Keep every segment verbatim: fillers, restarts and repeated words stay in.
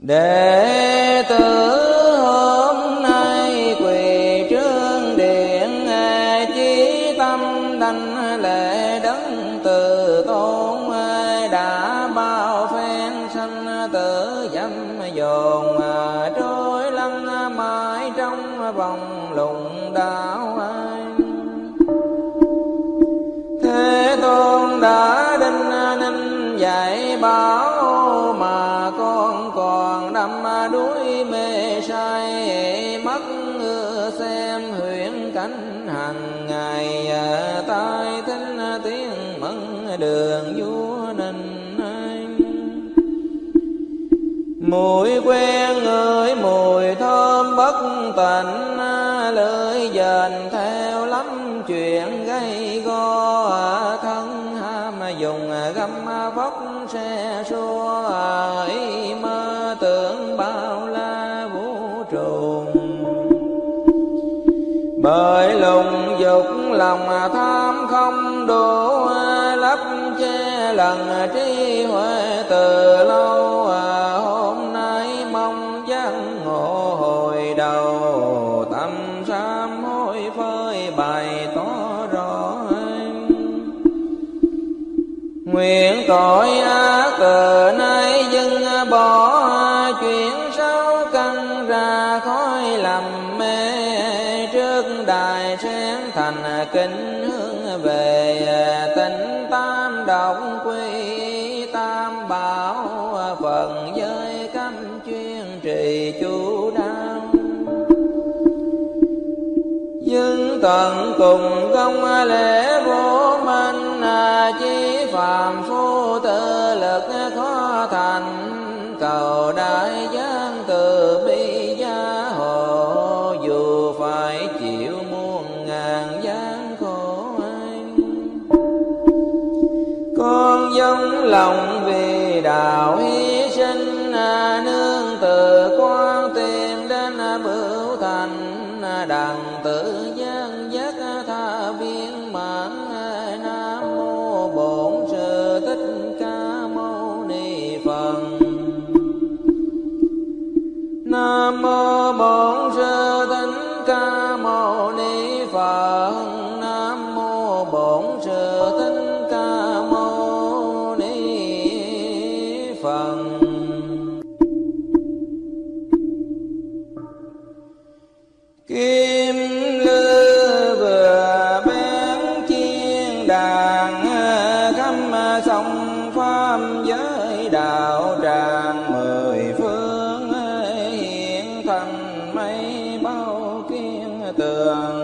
Đệ tử hôm nay quỳ trước điện, chí tâm đảnh lễ đấng từ tôn, đã bao phen sanh tử dâm dồn, trôi lăn mãi trong vòng lùng đạo. Thế Tôn đã đinh ninh dạy bảo, mà con còn đắm đuối mê say, mắt xem huyễn cảnh hàng ngày, tai thính tiếng mẫn đường vua Ninh. Mùi quen ngửi mùi thơm bất tịnh, lưỡi dền theo lắm chuyện gây go, thân ham dùng găm vóc xe xua, ý mơ tưởng bao la vũ trụ. Bởi lùng dục lòng tham không đủ, lấp che lần trí huệ từ lâu, hôm nay mong giác ngộ hồi đầu, tâm sám hối phơi bày tỏ rõ. Nguyện tội ác từ nay dừng bỏ, chuyển sáu căn ra khói lầm mê, trước đài sáng thành kính hướng về, tịnh tam động quy tam bảo, phần giới cấm chuyên trì chú đáo. Nhưng tận cùng công lễ vô minh, chí phàm phu tự lực khó thành, cầu đại giang từ bi gia hộ, dù phải chịu muôn ngàn gian khổ. Con dâng lòng vì đạo hy sinh, nương từ quan tìm đến bửu thành, đặng tự gian giác tha viên mãn. Nam mô Bổn Sư Thích Ca Mâu Ni Phật. Nam mô Bổn Sư Thích Ca Mâu Ni Phật. Nam mô Bổn Sư Thích Ca Mâu Ni Phật. Kim lư vừa bén chiên đàn, khắp sông pháp giới đạo tràng mười phương, hiện thành mây bao kiên tường.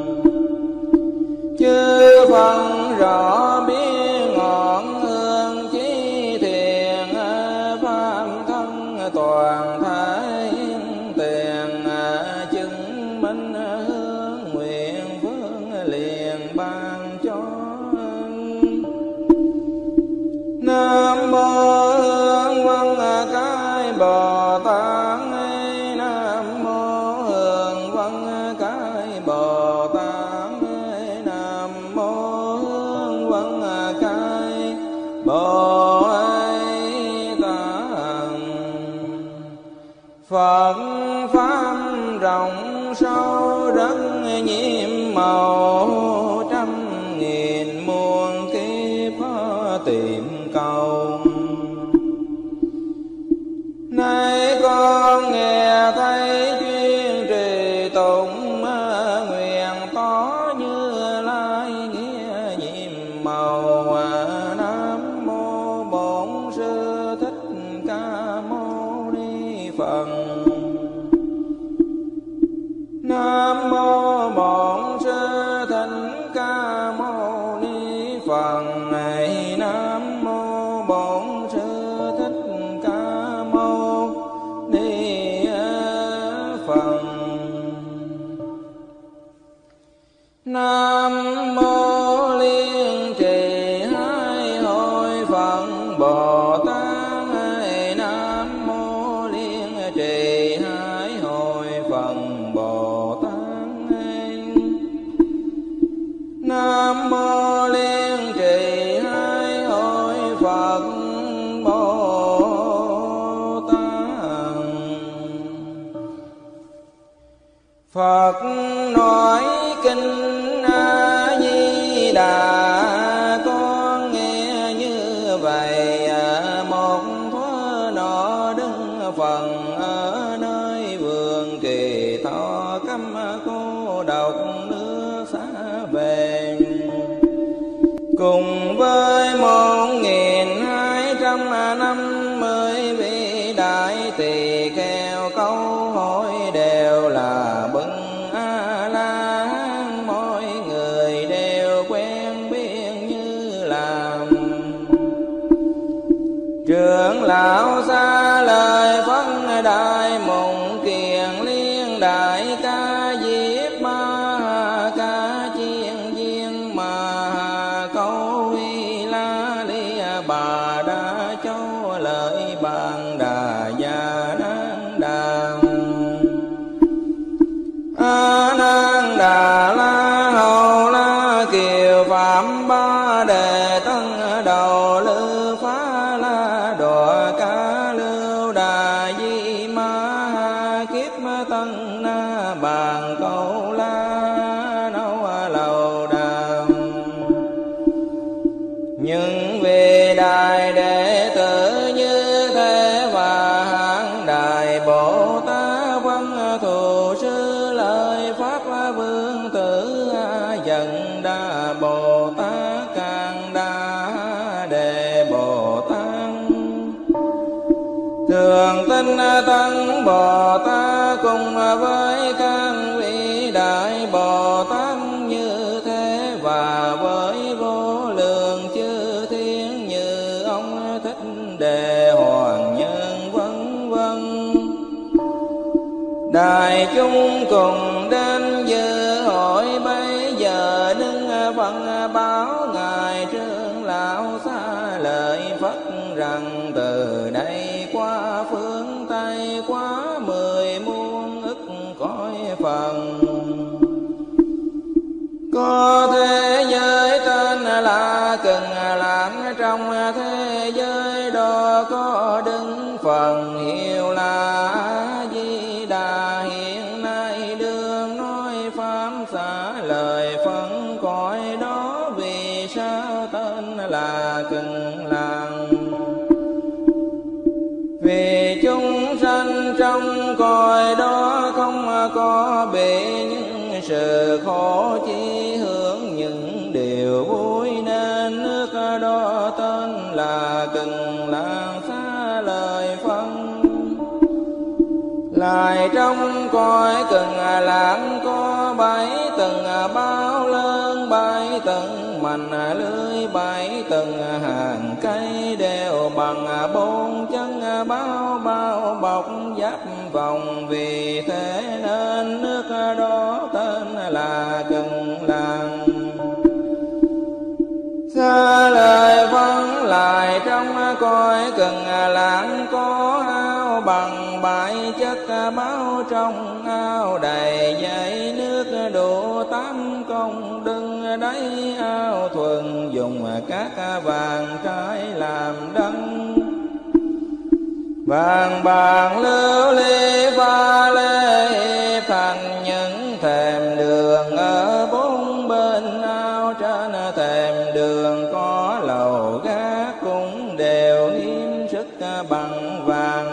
Chư phân rõ biết ngọn hương chí thiền, pháp thân toàn thái tiền, chứng minh hướng nguyện phương liền ban cho. Nam mô Hương Văn Cái Bồ Tát. Nam mô Hương Văn Cái Bồ Tát. Nam mô Hương Văn Cái Bồ Tát. Phật pháp rộng sâu rất nhiệm màu, trăm nghìn muôn kiếp tìm cầu. Nay con nghe thấy chuyên trì tụng, nguyện tỏ Như Lai nghĩa nhiệm màu. Nam mô Bổn Sư Thích Ca Mâu Ni Phật. Nam mô Bổn Sư Thích Ca Mâu Ni Phật. Nam mô Bổn Sư Thích Ca Mâu Ni Phật. Nam mô Liên Trì Hai Hội Phật Bồ Tát. Nam mô Liên Trì Phật nói kinh A Di Đà, con nghe như vậy. Một thuở nọ đứng phần ở nơi vườn Kỳ Thọ, câm cô độc nước xa về, cùng với một nghìn hai trăm năm mươi vị đại tỳ kheo. Câu hỏi đều là bưng A La Hán, mỗi người đều quen biết như làm. Trưởng lão xa lời phân đại mộng kiền liên đại ca diếp ma ca chiên viên mà câu huy la li bà đã cho lời bàn đà gia nan đà. A Nan Đà La Hầu La Kiều Phạm Ba Đề Tân Đầu Lư Phá La Đọa Ca Lưu Đà Di Ma Kiếp Tân Na Bàn Câu La Nâu Lầu Đà. Nhưng vì đại đệ tử như thế và hạng đại Bồ Tát văn thù sư lời pháp vương tử A Dần Đa Bồ Tát Càng Đa Đề Bồ Tát thường tinh tấn Bồ Tát cùng với các vị đại Bồ Tát như thế và với vô lượng chư thiên như ông Thích Đề Hoàng Nhân vân vân. Đại chúng cùng đến dự hội bây giờ đứng phân báo ngài trưởng lão xa lời Phật rằng từ đây qua phương Tây quá mười muôn ức cõi phần, có thế giới tên là Cần Lãng, trong thế giới đó có đứng phần hiệu là A Di Đà. Hiện nay đương nói pháp xả lời phân cõi đó, vì sao tên là Cần Lãng? Vì chúng sanh trong cõi đó không có bị những sự khổ, chi hướng những điều vui, nên nước đó tên là Cần Lãng xá lời phân. Lại trong cõi Cần Lãng có bảy tầng bao lớn, bảy tầng mành lưới, bảy tầng hàng cây đều bằng bốn chân bao bao bọc giáp vòng. Vì thế nên nước đó tên là Cần Lãng. Xa lời phân lại trong cõi Cần Lãng có ao bằng bảy chất báo, trong ao đầy dãy nước đủ tám công đừng đáy. Ao thuần dùng các vàng trái làm đăng, vàng bạc lưu ly pha lê hiệp thành những thềm đường ở bốn bên ao. Trên thềm đường có lầu gác cũng đều hiếm sức bằng vàng,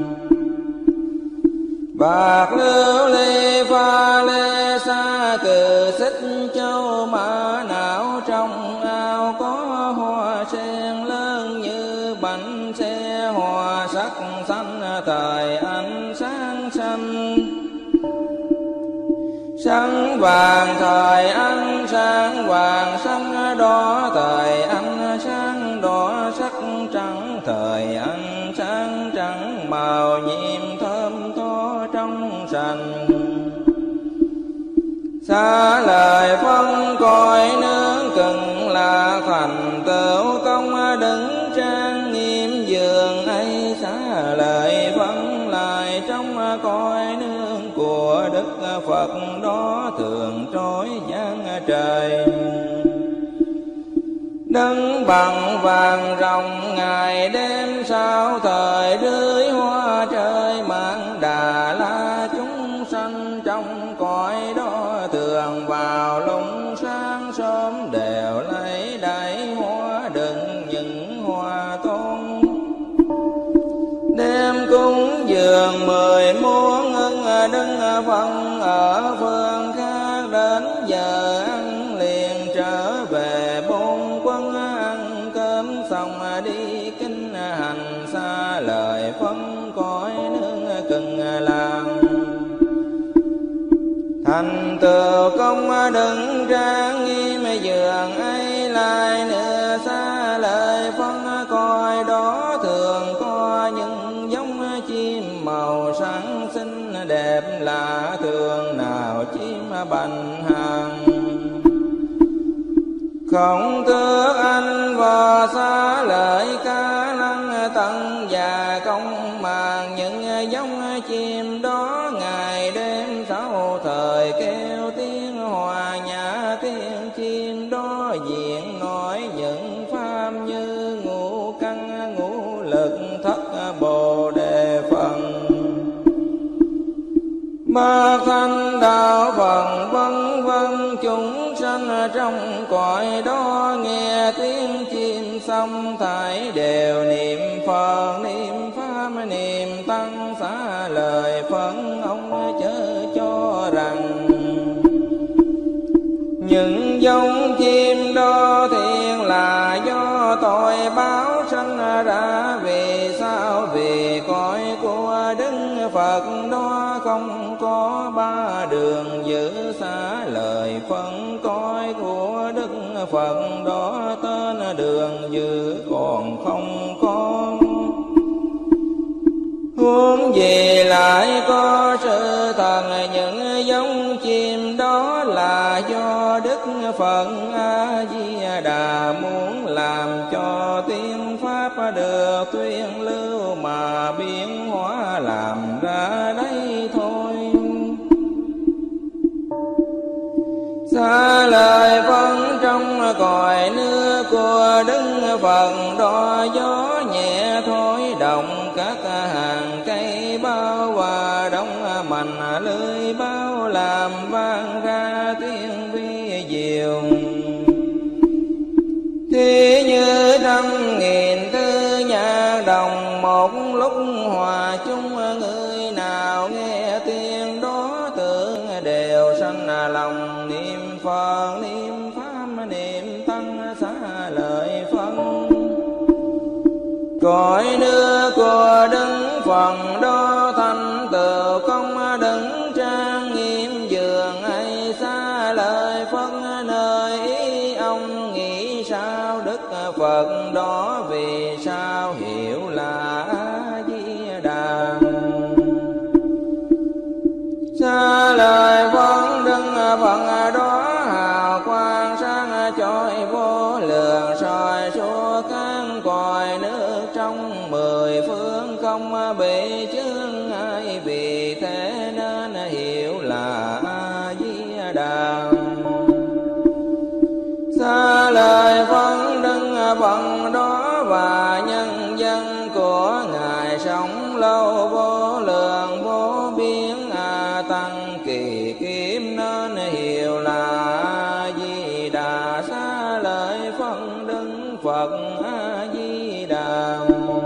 bạc lưu ly pha lê xa cừ xích châu mã não. Trong ao có hoa sen lớn như bánh xe, hoa sắc xanh thời ánh sáng xanh, sáng vàng thời ánh sáng vàng, sáng đỏ thời ánh sáng đỏ, sắc trắng thời ánh sáng trắng, màu nhiệm thơm tho trong sành. Xa lời phân cõi nước Cần là thành tựu công đứng trang nghiêm giường ấy. Xa lời phân lại trong cõi nước của Đức Phật đó thường trói giang trời, đứng bằng vàng rồng ngày đêm sao thời rưới hoa trời. Mạng Đà La chúng sanh trong cõi cúng dường mười muôn ưng đứng phân ở phương khác, đến giờ ăn liền trở về bốn quân, ăn cơm xong đi kinh hành xa lời phân cõi nước Cần Làm. Thành tựu công đứng trang nghiêm giường ấy, lại nữa xa lời phân coi đó thường có những giống chim màu sáng xinh đẹp lạ thường, nào chim bành hàng không thưa anh vò xa lợi ca lăng tận và công màng. Những giống chim đó ngày đêm sáu thời kêu tiếng hòa nhã, tiếng chim đó diện nói những pháp như ngũ căn ngũ lực thất bồ đề phần ba thanh đạo phần vân vân. Chúng sanh trong cõi đó nghe tiếng chim xong thảy đều niệm Phật niệm pháp niệm tăng xá lời phân. Ông chớ cho rằng những giống chim đó thiện là do tội báo sanh ra. Vì sao? Vì cõi của Đức Phật đó không có ba đường giữ xá lời phân. Cõi của Đức Phật đó tên đường giữ còn không có. Huống gì lại có sự thần, những giống chim đó là do Đức Phật A Di Đà muốn làm cho tiếng pháp được tuyên lưu mà biến hóa làm ra đây thôi. Xa lời phân trong cõi nước của Đức Phật đó gió nhẹ thổi động các hàng cây bao hòa đông mạnh lưới bao làm vang ra tiếng vi diệu. Thì như trăm nghìn tư nhạc đồng một lúc hòa chung, người nào nghe tiếng đó tưởng đều sanh lòng niệm Phật niệm pháp niệm tăng xá lợi phân. Cõi nước của Đức Phật đó thành tựu công đứng trang nghiêm giường ấy, xá lời phân nơi ý ông nghĩ sao. Đức Phật đó vì sao hiểu là A Di Đà. Xá lời phân Đức Phật đó hào quang sáng chói vô lượng, soi suốt các cõi nước trong mười phương không bị chướng ai. Vì thế nên hiểu là A Di Đà. Xa lời phân Đức Phật đó và nhân dân của Ngài sống lâu vô lượng vô biên a tăng kỳ kiếm, nên hiểu là A Di Đà. Xa lời phân Đức Phật A Di Đà.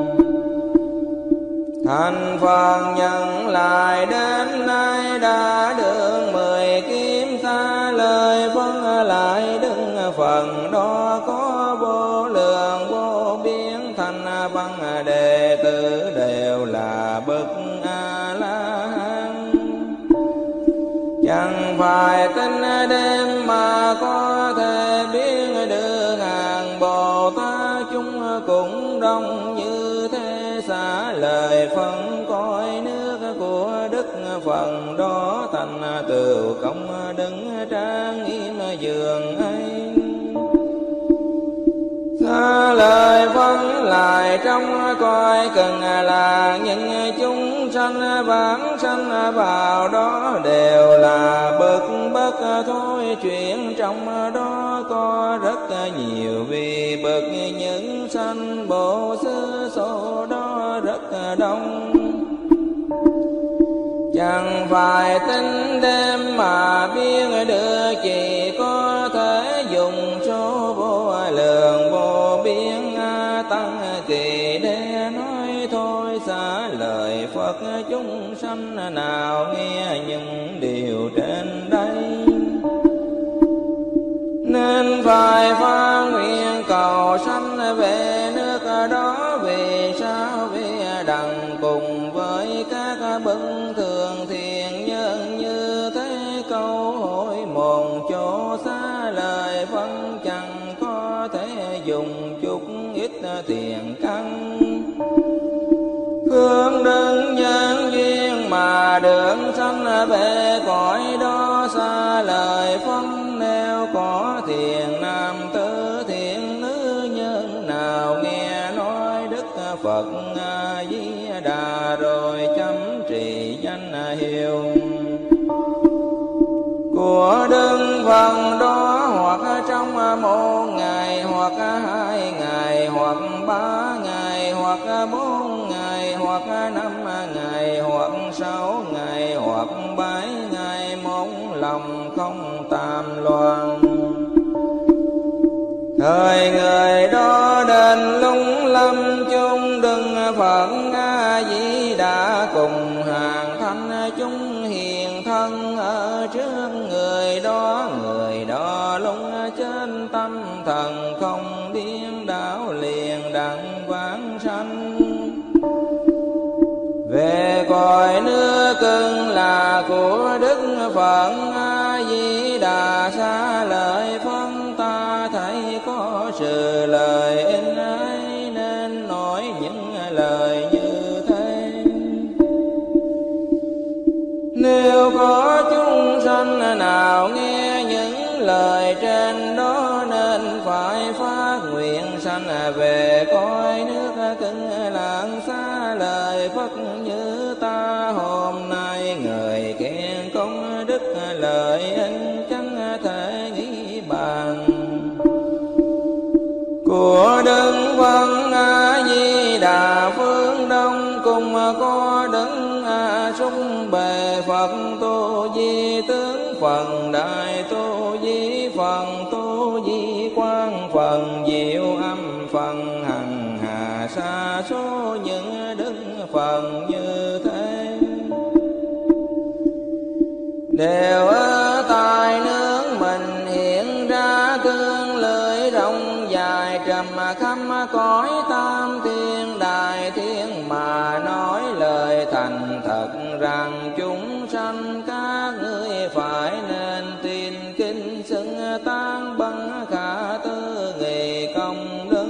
Thành Phật nhận lại đến nay đã được mười kiếm, xa lời phân lại Đức Phật đó có vô lượng vô biên thành văn đệ tử đều là bậc A La Hán. Chẳng phải tính đêm mà có thể biết được hàng Bồ Tát chúng cũng đông như thế. Xá lời phân cõi nước của Đức Phật đó thành tựu công đứng trang nghiêm giường ấy. Xa lời phân lại trong cõi Cần là những chúng sanh vãng sanh vào đó đều là bậc bất thôi. Chuyện trong đó có rất nhiều, vì bậc những sanh bộ xứ số đó rất đông. Chẳng phải tính đêm mà biết được, chỉ có thể dùng số vô lượng vô biên a tăng kỳ để nói thôi. Xa xá lời Phật chúng sanh nào nghe những điều trên đây, nên phải phát nguyện cầu sanh về nước đó. Vì sao? Vì đặng cùng với các bậc thường thiện nhân như thế câu hỏi một chỗ xa lời phân chẳng có thể dùng chút ít thiện căn. Phương đức nhân duyên mà được sanh về cõi đó xa lời phân. Nếu có thiện nam tử thiện nữ nhân nào nghe nói Đức Phật A Di Đà rồi chấm trì danh hiệu của Đức Phật đó, hoặc trong một ngày, hoặc hai ngày, hoặc ba ngày, hoặc bốn ngày, hoặc năm ngày, hoặc sáu ngày, hoặc bảy ngày, một lòng không tam loạn. Thời người đó đến lung lâm chung đừng Phật A Di Đà cùng hàng thanh chúng hiền thân ở trước người đó. Người đó lung trên tâm thần không điên đảo liền đặng vãng sanh về cõi nước cưng là của Đức Phật A Di Đà. Xa lời phân ta thấy có sự lời in ấy nên nói những lời như thế. Nếu có chúng sanh nào nghe những lời trên đó nên phải phát nguyện sanh về cõi nước cưng lạng xa lời Phật như ta hôm nay. Người khen công đức lợi ích chẳng thể nghĩ bàn của Đức Phật A Di Đà. Phương Đông cùng có Đức A Sung Bề Phật Tu Di Tướng, phần Đại Tu Di, phần Tu Di Quang, phần Diệu Âm, phần Hằng Hà sa số những đức phần như thế. Đều ở tại nước mình hiện ra cương lưỡi rộng dài trầm khắp cõi tam thiên đại thiên mà nói lời thành thật rằng chúng sanh các ngươi phải nên tin kinh xưng tán bằng khả tư nghị công đức.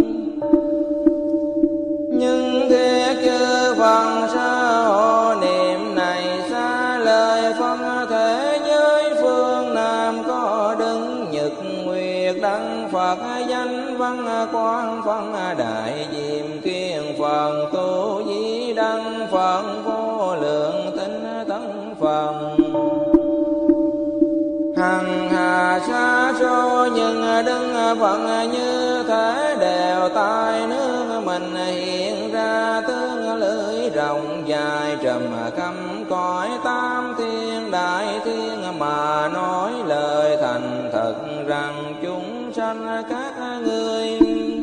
Nhưng thiết chư Phật sa hộ niệm này xa lời phân thế giới phương Nam có đứng Nhật Nguyệt Đăng Phật danh văn quang phân đại diệm kiên Phật Tu Di Đăng Phật vô lượng tinh tấn Phật hằng hà sa số nhưng đức Phật như thế đều tại nước mình hiện ra tướng lưỡi rộng dài trầm khắp cõi tam thiên đại thiên mà nói lời thành thật rằng chúng sanh các ngươi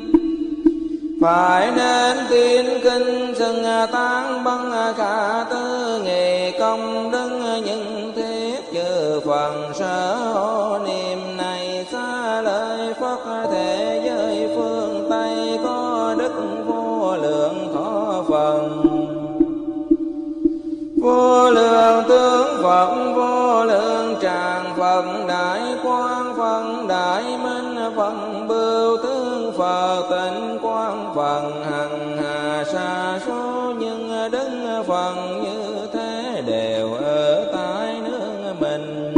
phải nên tin kinh xưng tán bằng khả tư nghị công đức. Những thiết chư Phật sở hộ niệm này xa lời Phật thế giới phương Tây có đức vô lượng thọ Phật, vô lượng tướng Phật, vô lượng tràng Phật, đại quang Phật, đại minh Phật, bưu tướng Phật, tịnh quang Phật, hằng hà sa số nhưng đức Phật như thế đều ở tại nước mình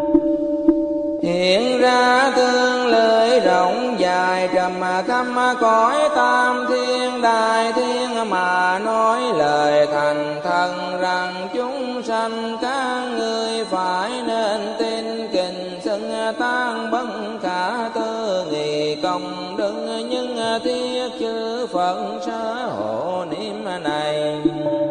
hiện ra tương lưỡi rộng dài trầm khắp cõi tam thiên đại thiên mà nói lời thành thần rằng chúng sanh các ngươi phải nên tin kinh xưng tán bất khả tư nghị công đức. Nhưng thiết chư Phật sở hộ niệm này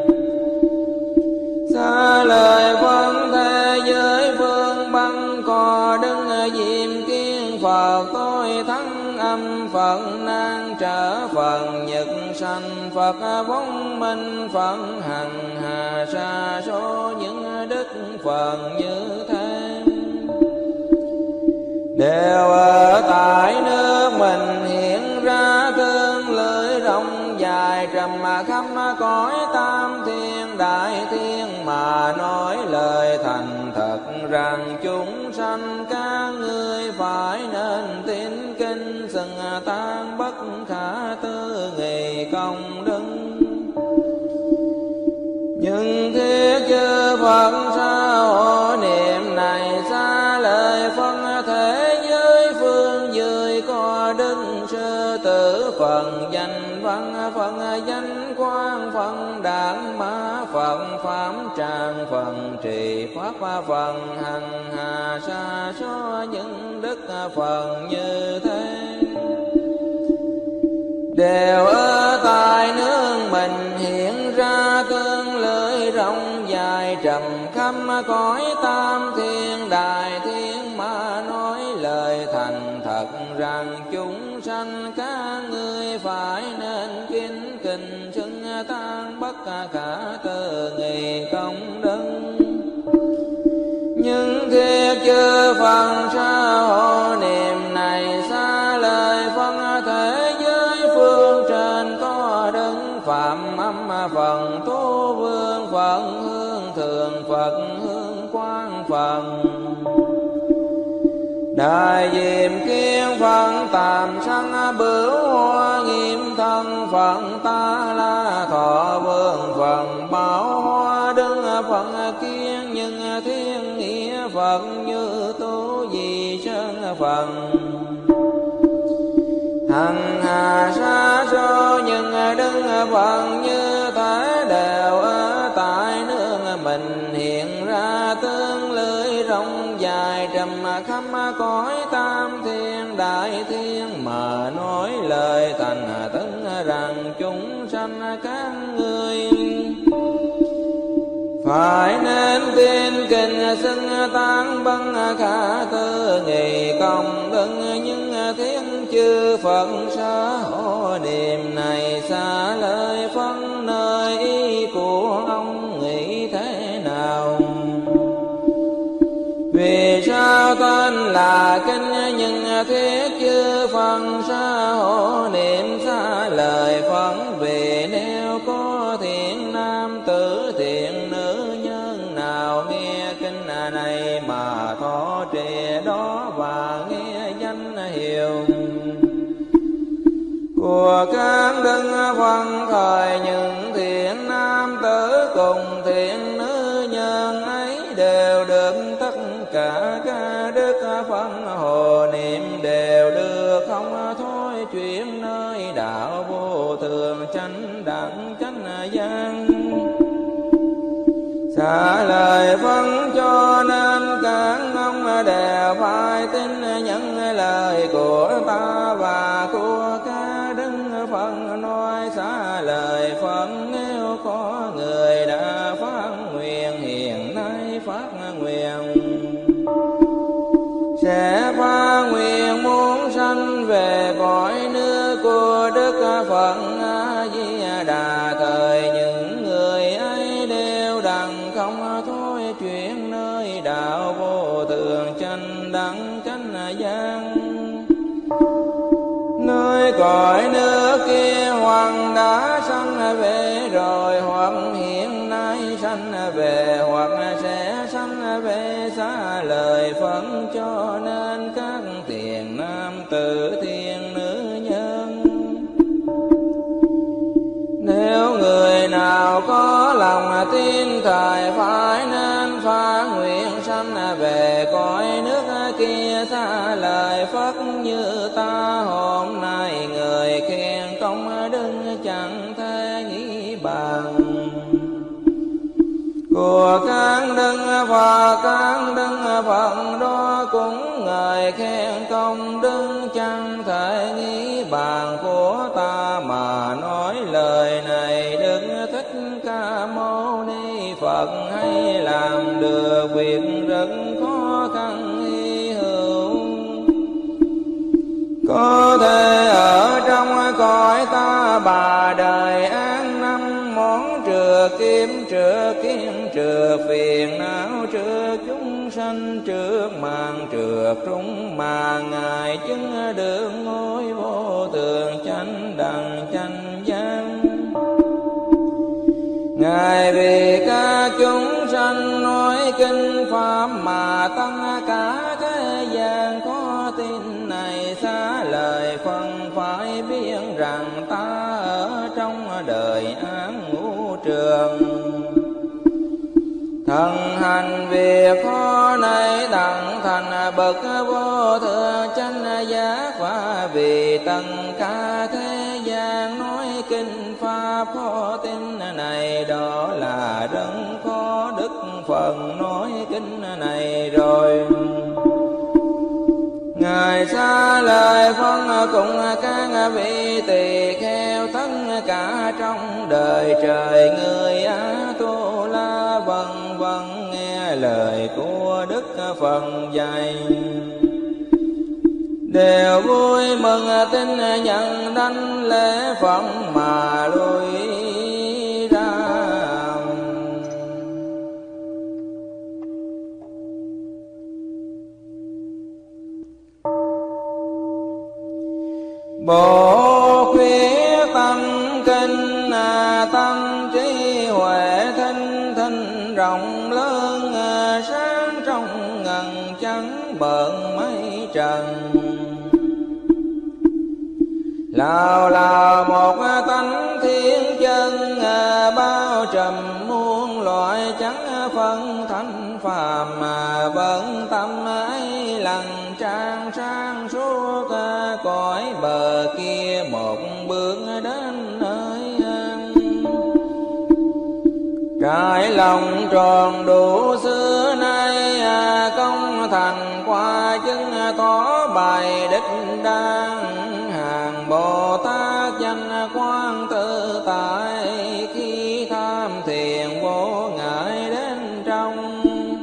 xa lời phân thế giới phương băng có đức diệm kiên Phật tôi thắng âm Phật nan trở Phật nhật sanh Phật vong minh phận hằng hà sa số những đức phần như thế, đều ở tại nước mình hiện ra tương lưỡi rộng dài trầm khắp cõi tam thiên đại thiên, mà nói lời thành thật rằng chúng sanh các ngươi phải nên tín kinh, xưng tan bất khả tư nghị công đức. Nhưng thiết chư Phật sao hộ niệm này xa lời phân thế giới phương dưới có đức sư tử phần danh văn phần danh quang phần đản mã phần pháp trang phần trì pháp phần hằng hà sa số những đức phần như thế, đều ở tại nước mình hiện ra cơn lưỡi rộng dài trầm khắp cõi tam thiên đại thiên, mà nói lời thành thật rằng chúng sanh các ngươi phải nên kính kình xưng tan bất khả tư nghị công đức. Nhưng thiết chư Phật sao hộ niệm này xa lời phân thế giới phương trên có đức phạm âm phần tu vương phận hương thường Phật hương quang phần đại diệm kiên phận tạm sanh bửu hoa nghiêm thân phận ta la thọ vương phận bảo hoa đứng phận kiên nhưng thiên nghĩa Phật như tu di sơn phận hằng hà sa số nhưng đứng phận như thế, đều ở tại nước mình hiện ra tương lưỡi rộng dài trầm khắp cõi tam thiên đại thiên, mà nói lời thành tấn rằng chúng sanh các ngươi phải nên tin kinh xưng tán băng khả tư nghị công đức. Nhưng thiên chư Phật sở hộ niệm này xa lời phân nơi ý của ông nghĩ thế nào? Vì sao tên là kinh nhưng thiết chư Phật sở hộ niệm xa lời phân? Vì nếu có thiện nam tử thiện nữ nhân nào nghe kinh này mà thọ trì đó và nghe danh hiệu của các đức Phật thời, những thiện nam tử cùng thiện nữ nhân ấy đều được tất cả các đức Phật hộ niệm, đều được không thôi chuyển nơi đạo vô thường chánh đẳng chánh giác. Xả lời phân cho nên các ông đều phải tin nhận lời của ta và của các đức Phật nói. Xả lời phân nếu có người đã phát nguyện hiện nay phát nguyện sẽ phát nguyện muốn sanh về cõi nước của Đức Phật A Di Đà, thời những người ấy đều đặng không thôi chuyển nơi đạo vô thường chánh đẳng chánh giác. Nơi cõi nước kia hoặc đã sanh về rồi, hoặc hiện nay sanh về, hoặc sẽ sanh về. Xá lời phân cho nên các thiện nam tử thiện nữ nhân, nếu người nào có lòng tin thời phải nên phát nguyện sanh về cõi nước kia. Xá lời Phật như ta hôm nay người khen công đức chẳng thể nghĩ bằng của các đức Phật. Các đức Phật đó cũng người khen công đức chẳng thể nghĩ bàn của ta, mà nói lời này Đức Thích Ca Mâu Ni Phật hay làm được việc rất khó khăn hy hữu, có thể ở trong cõi ta bà đời an năm, món trừ kiếm trừ kiến trừ phiền não trừ chúng sanh trước màn trừ trung mà ngài chứng được ngôi vô thượng chánh đẳng chánh giác. Ngài vì các chúng sanh nói kinh pháp mà tăng cả thế gian có tin này, xá lời phân phải biết rằng ta ở trong đời án ngũ trường. Thần hành việc khó này đặng thành bậc vô thượng chánh giác, và vì tất cả thế gian nói kinh pháp khó tin này, đó là rất khó đức phần nói kinh này rồi. Ngài xá lời phân cùng các vị tỳ kheo tất cả trong đời trời người Á Tu La vân vân nghe lời của đức phần dạy, đều vui mừng tin nhận đảnh lễ Phật mà lui ra. Bộ khuyết tâm kinh tâm trí huệ thinh thinh rộng lớn, sáng trong ngần trắng bợn mây trần. Lào là một tánh thiên chân, bao trùm muôn loại chẳng phân thánh phàm, mà vẫn tâm ấy lặng trang sang suốt cõi bờ kia một bước đến nơi an. Trải lòng tròn đủ xưa nay, công thành qua chứng tỏ bài đích đang. Hàng Bồ Tát danh quang tự tại, khi tham thiền vô ngại đến trong.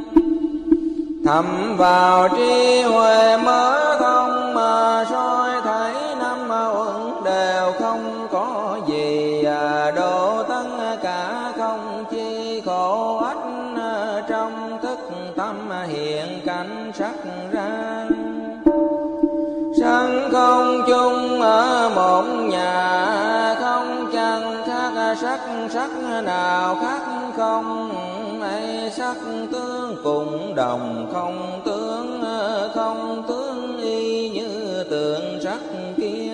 Thầm vào trí huệ mở thông, mà soi thấy năm uẩn đều không có gì, độ tất cả không chi khổ ách. Trong thức tâm hiện cảnh sắc ra, sân không chung ở một nhà, không chẳng khác sắc sắc nào khác không. Ấy sắc tướng cùng đồng không tướng, không tướng y như tượng sắc kia.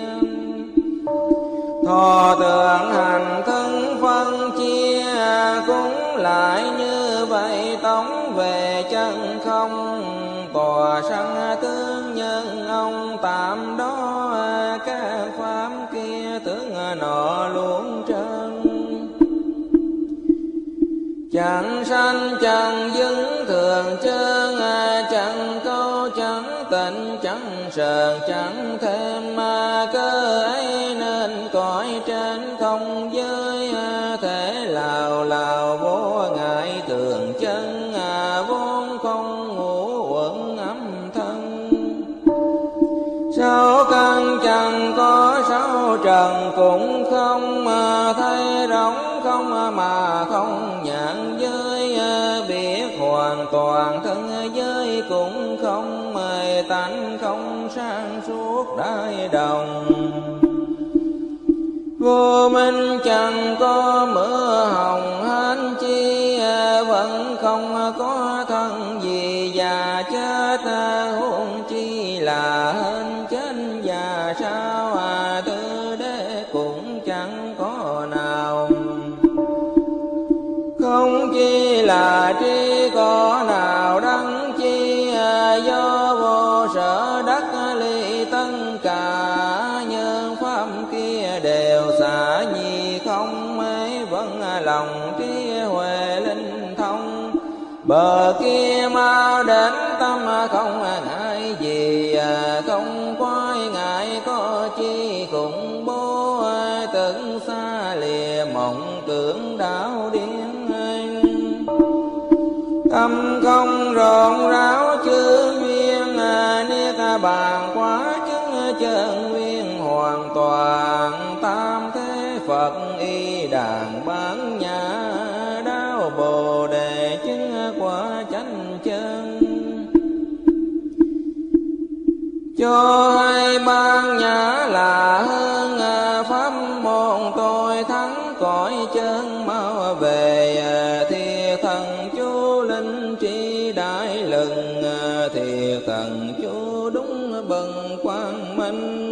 Thọ tưởng hành thân phân chia, cũng lại như vậy tống về chân không. Tòa sanh tướng nhân ông tạm đó, các pháp kia tướng nọ luôn trơn. Chẳng sanh chẳng dứng thường trơn, chẳng câu chẳng tịnh chẳng sờn chẳng thêm. Cơ ấy nên cõi trên không giới, thể lào lào vô ngại thường chân. Vốn không ngủ uẩn âm thân, sáu căn chẳng có sáu trần cũng không. Thấy rỗng không mà không nhận giới, biết hoàn toàn thân giới cũng không. Mời tánh không sang suốt đại đồng, vô minh chẳng có mưa hồng hên chi. Vẫn không có thân gì già chết, huống chi là hên chết già sao. Tư đế cũng chẳng có nào, không chi là tri có nào đắng chi. Do vô sở đắc ly tất cả, nhân pháp kia đều xả nhi không. Ấy vẫn lòng trí huệ linh thông, bờ kia mau đến tâm không ngại gì. Không quái ngại có chi khủng bố, tưởng xa lìa mộng tưởng đảo điên. Tâm không rộn ráo chư duyên, niết bàn quá chứng chân nguyên hoàn toàn. Tam thế Phật y đàn bán nhã, đáo Bồ Đề chứng quả chánh chân. Cho hay ban nhã là hơn pháp môn, tôi thắng cõi chân mau về. Thiệt thần chú linh trí đại lừng, thiệt thần chú đúng bần quang minh.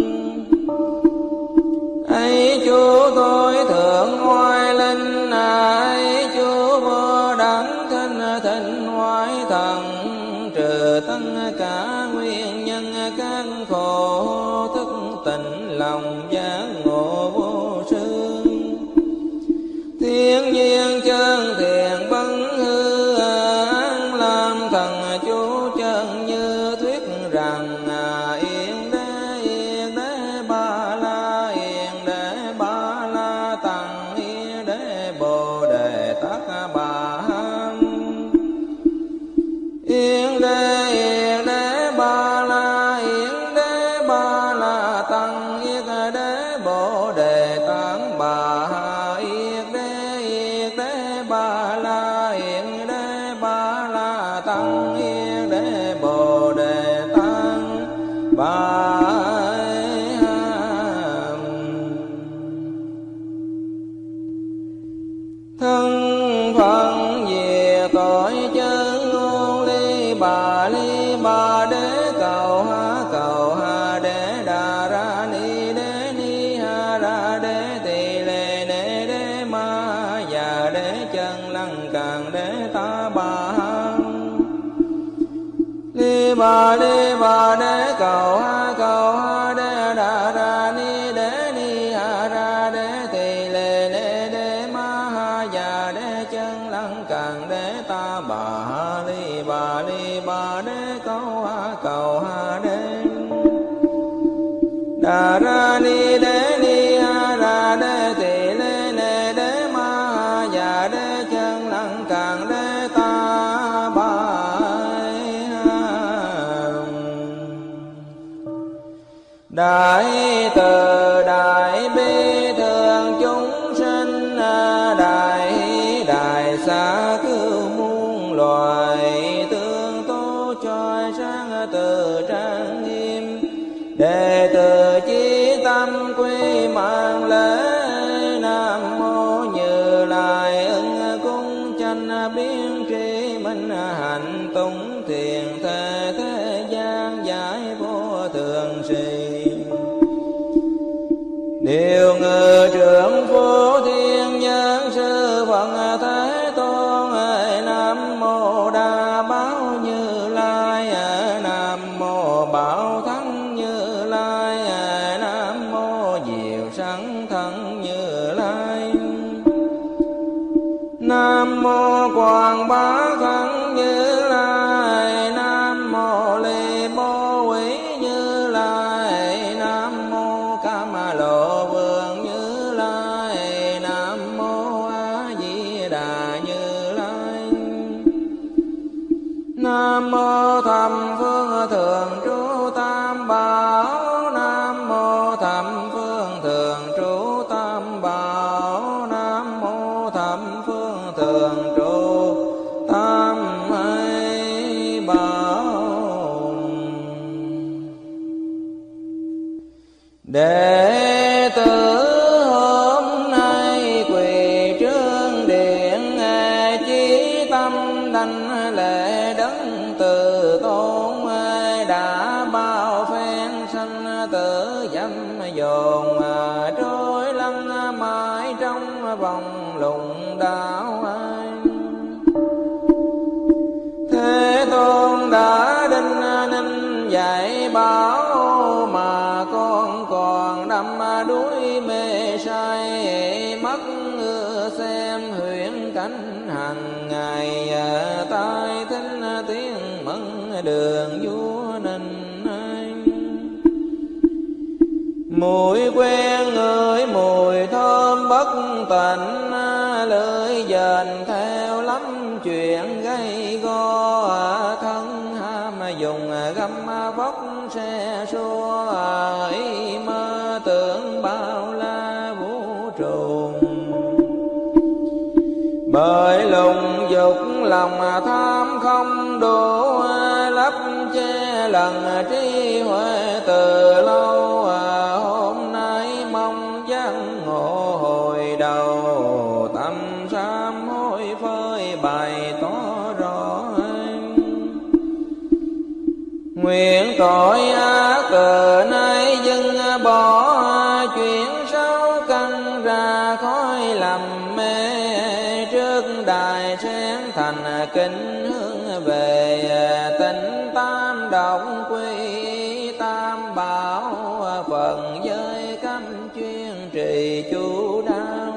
Ấy chú tôi thượng oai linh, ấy chú vô đẳng thinh thịnh oai thần. Trừ tất cả nguyên nhân các khổ, thức tỉnh lòng giác ngộ vô sư. Thiên nhiên chân thiện bấn hư, an làm thần chú chân như thuyết rằng. Yên đế yên đế ba la, yên đế ba la tăng, yên đế bồ đề tát bà ham. Yên đế yên đế ba la, yên đế ba la tăng, yên đế bồ đề tát bà ha. Yên đế yên đế ba la, yên đế ba la tăng, yên đế bồ đề tát bà. Thân phận về tội chân ngôn ly bà ly bà đế cầu ha cầu ha đế đà ra ni đế ni ha ra đế tỳ lê đế đế ma già đế chân lăng càng đế ta bà ha. Ly bà ly bà đế cầu ha cầu ha đế đà ra ni đế ni ha ra đế tỳ lê đế đế ma ha già đế chân lăng càng đế ta bà ha. Ly bà ly bà đế cầu ha cầu ha đế đà ra ni đế ni ha ra đế tỳ lê đế đế ma ha già đế chân lăng càng đế ta bà. Đại từ đại bi thường chúng sinh, đại hỷ đại xá cứu muôn loài. Tương tố choi sáng từ trang nghiêm, đệ tử chí tâm quy mạng lễ. Nam mô Như Lai ưng cung chánh biến tri minh, hạnh tùng thiền thế thế gian giải vô thường sĩ. Điều ngự trưởng phổ thiên nhân sư Phật Thế Tôn. Nam mô Đa Bảo Như Lai, Nam mô Bảo Thắng Như Lai, Nam mô Diệu Sẵn Thân Như Lai, Nam mô Quảng Bá Thân Như Lai, Nam mô Ly Bố Quý Như Lai, Nam mô Cam Lộ Vương Như Lai, Nam mô A Di Đà Như Lai, Nam mô Thầm Phương Thường Trú Tam Bảo, Nam mô Thầm Phương Thường Trú Tam Bảo, Nam mô Thầm Phương Thường Trú Tam Bảo. Đệ tử hôm nay quỳ trước điện, chí tâm đảnh lễ đấng từ tôn. Đã bao phen sanh tử dâm dồn, trôi lăn mãi trong vòng lùng đạo. Thế Tôn đã đinh ninh dạy bảo, mà con còn đắm đuối mê say. Mắt xem huyễn cảnh hàng ngày, tai thính tiếng mẫn đường vua ninh anh. Mùi quen ngửi mùi thơm bất tịnh, lưỡi dền theo lắm chuyện gây go. Thân ham dùng găm vóc xe xua, ý mơ tưởng bao la vũ trụ. bởi lùng dục lòng tham không đủ, lấp che lần trí huệ từ lâu. Hôm nay mong giác ngộ hồi đầu, tâm sám hối phơi bày tỏ rõ. Nguyện tội ác cờ nay dừng bỏ, chuyển sáu căn ra khói lầm mê. Trước đài sáng thành kính hướng về, tịnh tam động quy tam bảo. Phần giới cấm chuyên trì chú đáo,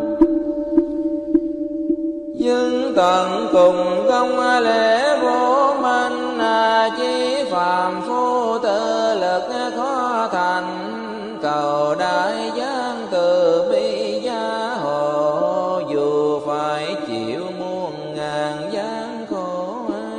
dưng tận cùng công lễ vô minh. Chí phàm phu tự lực khó thành, cầu đại giang từ bi gia hộ. Dù phải chịu muôn ngàn gian khổ,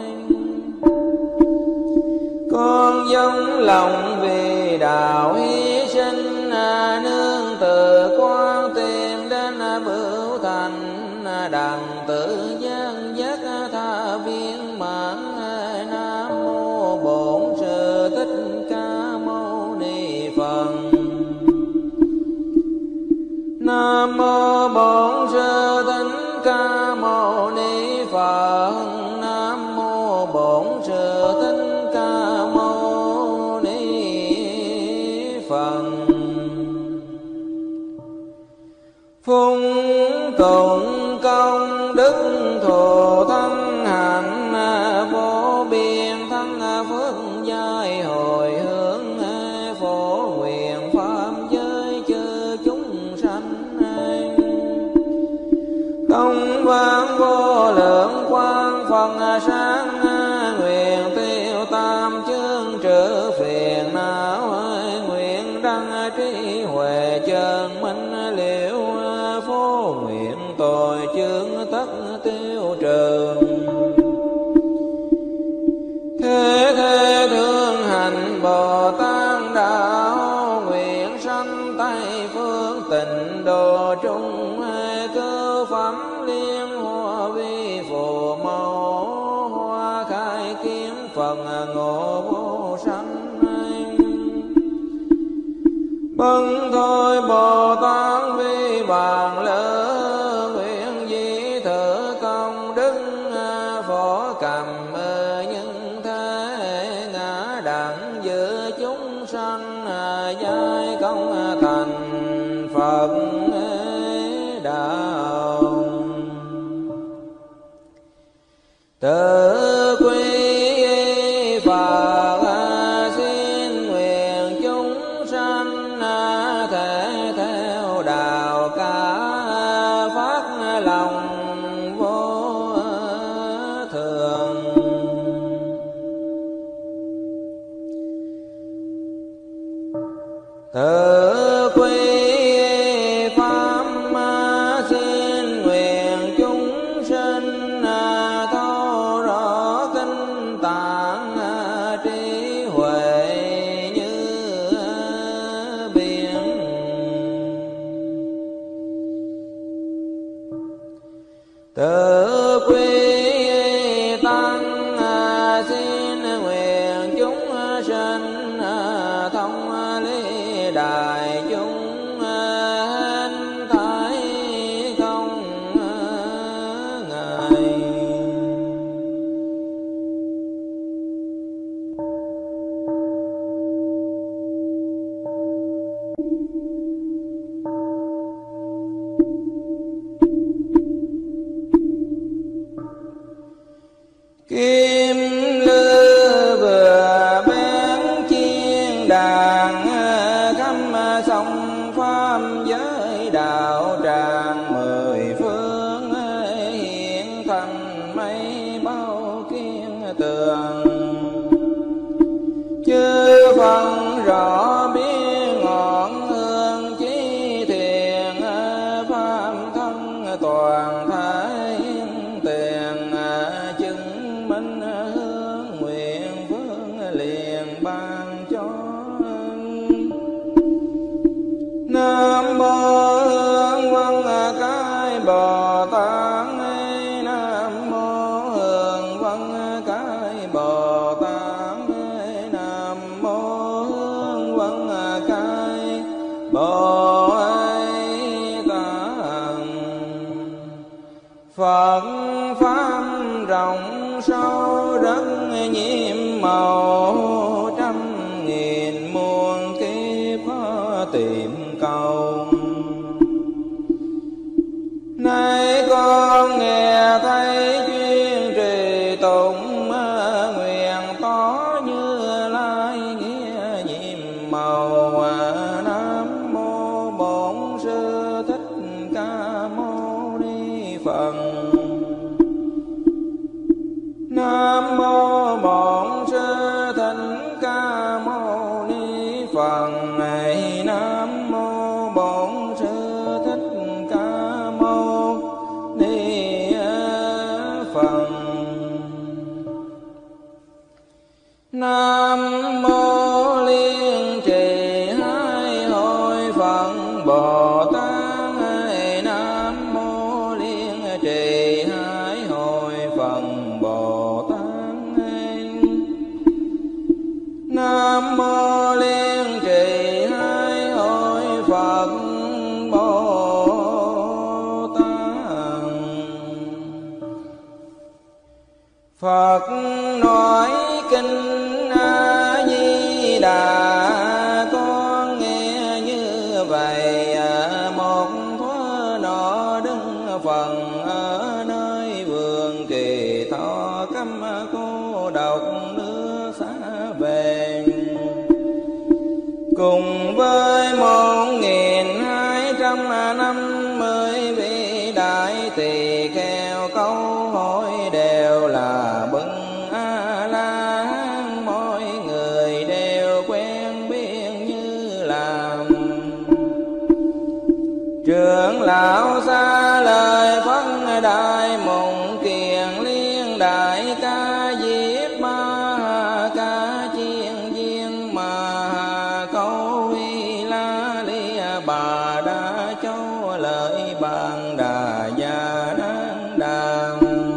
con dâng lòng vì đạo hy sinh. Nương từ quan tìm đến bửu thành, đặng tự gian giác tha viên mãn. Nam mô Bổn Sư Thích Ca Mâu Ni Phật. Nam mô Bổn Sư Thích Ca Mâu Ni Phật. Nam mô Bổn Sư Thích Ca Mâu Ni Phật. Phung tụng công đức thù thân hạnh, vô biên thân phước giai hồi hướng. Phổ nguyện pháp giới chư chúng sanh, công vang vô lượng quang phần sáng. Nguyện tiêu tam chương trừ phiền não, nguyện đăng trí huệ chân minh liễu. Phổ nguyện tội chướng tất tiêu trừ, thế thế thương hành Bồ Tát đạo. Nguyện sanh Tây phương tịnh độ trung, cơ phẩm liên hoa vi phù mẫu. Hoa khai kiến phần ngộ vô sanh, bần thôi Bồ Tát vi bàn lớn. Nguyện di thử công đức phổ cầm nhân thế. Ngã đẳng giữa chúng sanh, giai công thành Phật đạo. Tự quy Phật xin nguyện chúng sanh, thể theo đạo cả phát lòng vô thường. Tự quy pháp xin nguyện chúng sinh, thấu rõ kinh tạng trí huệ như biển. Tự quy tăng xin nguyện chúng sinh, thông lý đại chúng hình thái không ngại. Kim lư vừa bén chiên đàn, khắp sông pháp giới đạo tràng. Mười phương hiện thành mây bao kiên tường, chư phân rõ biết ngọn hương chí thiền. Pháp thân toàn thái tiền, chứng minh hướng nguyện phương liền ban cho. Nam mô Hương Văn Cái Bồ Tát, pháp rộng sâu rất nhiệm màu, trăm nghìn muôn kiếp tìm cầu. Nay con nghe thấy chuyên trì tụng, nguyện tỏ Như Lai nghĩa nhiệm màu. Nam mô Bổn Sư Thích Ca Mâu Ni Phật. Nam mô Bổn Sư Thích Ca Mâu Ni Phật. Này Nam mô Bổn Sư Thích Ca Mâu Ni Phật. Nam mô Liên Trì Hai Hội Phật Bồ Tát. Nam mô Liên Trì Hai Hội Phật Bồ Tát. Nam mô Liên Trì Hai Hội Phật Bồ Tát. Phật nói kinh A Di Đà, con nghe như vậy. Một thuở nọ đứng phần ở nơi vườn Kỳ Thọ, câm cô độc nước xa về, cùng với một nghìn hai trăm năm mươi vị đại tỳ kheo. Câu hỏi đều là bưng A La Hán, mỗi người đều quen biết như làm. Trưởng lão xa lời phân đại mộng kiền liên đại ca diếp ma ca chiên viên mà câu vi la li bà đa châu lợi bàn đà gia nan đà.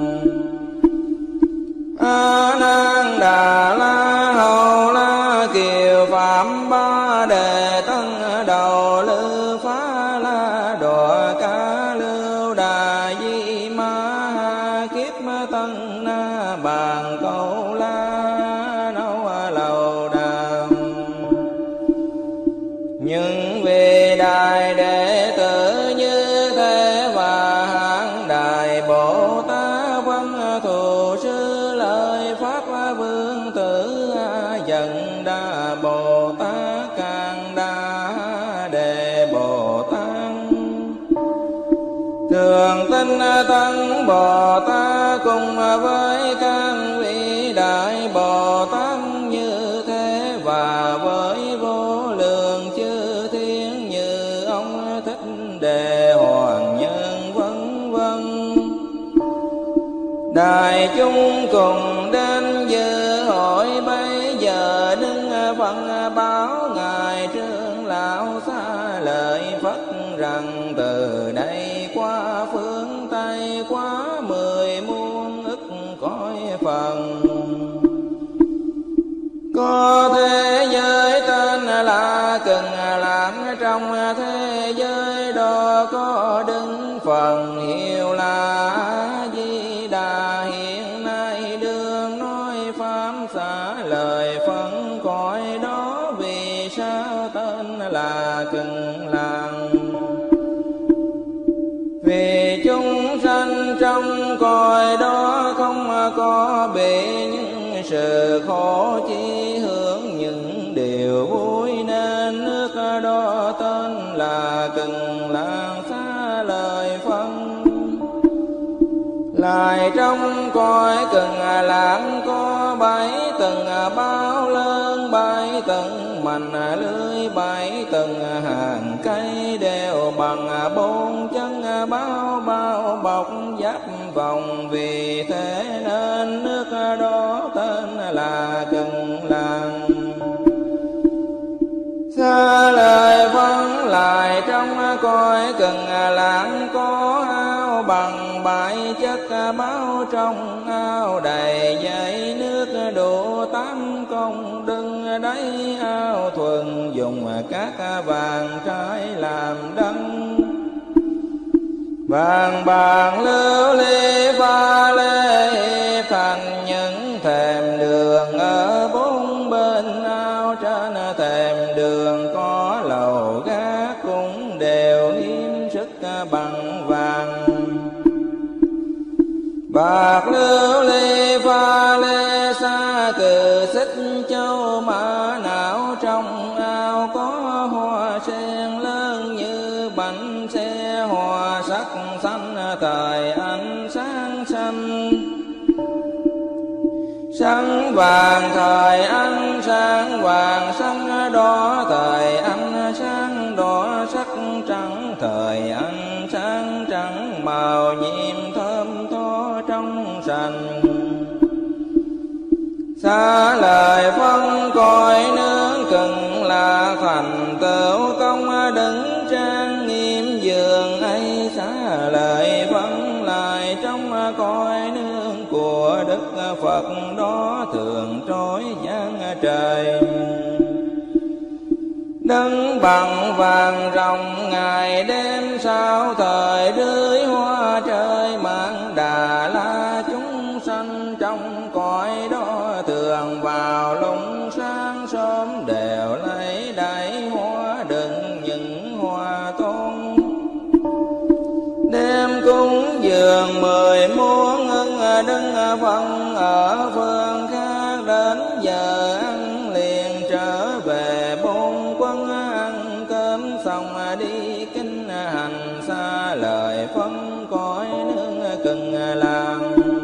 A Nan Đà La Hầu La Kiều Phạm Ba Đề Tân Đầu Lư Phá La Đọa Ca Lưu Đà Di Ma Kiếp Tân Na Bàn Câu La Nâu Lầu Đà. Nhưng vì đại đệ tử như thế và hạng đại Bồ Tát văn thù sư lời pháp vương tử dần đa Bồ Tát càng đa đề Bồ Tát. Thường tinh tấn Bồ Tát cùng với các vị đại Bồ Tát như thế, và với vô lượng chư thiên như ông Thích Đề Hoàng Nhân vân vân. Đại chúng cùng đến dự hội bây giờ, đứng phân báo ngài trưởng lão xa lời Phật rằng từ đây qua phương Tây quá mười muôn ức cõi phần, có thế giới tên là Cần Lãng. Trong thế giới đó có đứng phần hiệu là A Di Đà. Hiện nay đương nói pháp xả lời phân cõi đó, vì sao tên là Cần Lãng? Vì chúng sanh trong cõi đó không có bị những sự khổ, chi hướng những điều vui, nên nước đó tên là Cần Lãng xá lời phân. Lại trong cõi Cần Lãng có bảy tầng bao lớn, bảy tầng mành lưới, bảy tầng hàng cây đều bằng bốn chân bao bao bọc giáp vòng. Vì thế nên nước đó tên là Cần Lãng. Xa lời phân lại trong cõi Cần Lãng có ao bằng bảy chất báo, trong ao đầy dãy nước đủ tám công đừng đáy. Ao thuần dùng các vàng trái làm đăng, vàng bạc lưu ly pha lê thành những thềm đường ở bốn bên ao. Trên thềm đường có lầu gác cũng đều hiếm sức bằng vàng. Bạc lưu ly pha lê xa cừ xích châu mã não. Trong ao có hoa sen lớn như bánh xe, hoa sắc xanh thời ánh sáng xanh. Sáng vàng thời ánh sáng vàng, sáng đỏ thời ánh sáng đỏ, sắc trắng thời ánh sáng trắng, màu nhiệm thơm tho trong sành. Xa lời phân cõi nước cần là thành tựu công đứng trang nghiêm giường ấy. Xa lời phân lại trong cõi nước của Đức Phật đó thường trói giang trời. Đứng bằng vàng rồng ngày đêm sao thời rưới hoa trời mang Đà La chúng sanh trong cõi đó thường vào lúc sáng sớm đều lấy đáy hoa đựng những hoa tôn. Đêm cúng dường mười muôn ưng đứng phân ở phương khác, đến giờ ăn liền trở về bốn quân ăn cơm xong đi kinh hành. Xa lời phân cõi nước cần làm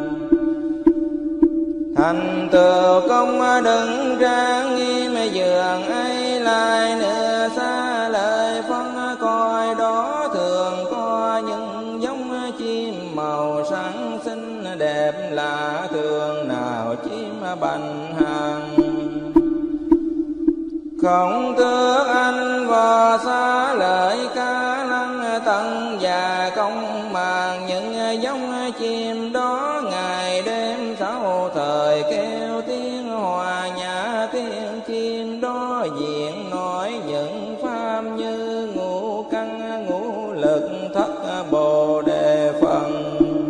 thành tựu công đứng trang nghiêm giường ấy. Lại nữa xa lời phân cõi đó thường có những giống chim màu sáng xinh đẹp lạ thường, nào chim bành hàng không tước anh vò. Xa lời ca lăng tận và công màng, những giống chim đó ngày đêm sáu thời kêu tiếng hòa nhã. Tiếng chim đó diện nói những pháp như ngũ căn ngũ lực thất bồ đề phần,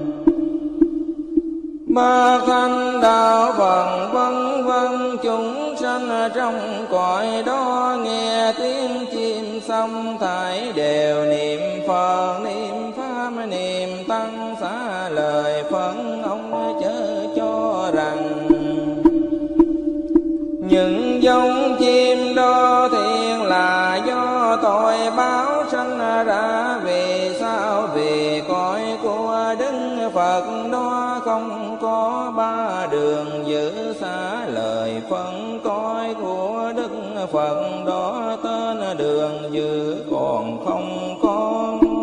ba thanh đạo phần vân vân. Chúng sanh trong cõi đó nghe tiếng chim xong thảy đều niệm Phật niệm pháp niệm tăng. Xá lời phân ông chớ cho rằng những giống chim đó thiện là do tội báo sanh ra. Vì sao? Vì cõi của Đức Phật đó không có ba đường giữ. Xá lời phân cõi của Đức Phật đó tên đường giữ còn không có.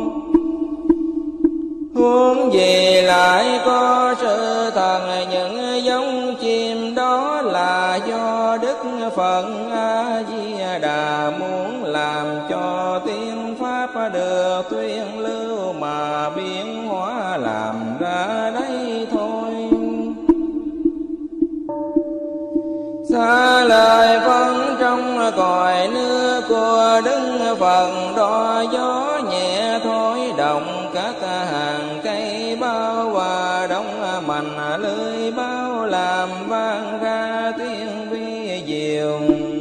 Huống gì lại có sự thần, những giống chim đó là do Đức Phật A Di Đà muốn làm cho tiếng pháp được tuyên lưu mà biến hóa làm ra đây thôi. Xa lời phân trong cõi nước của Đức Phật đó gió nhẹ thổi động các hàng cây bao và đông mành lưới bao làm vang ra tiếng vi diệu.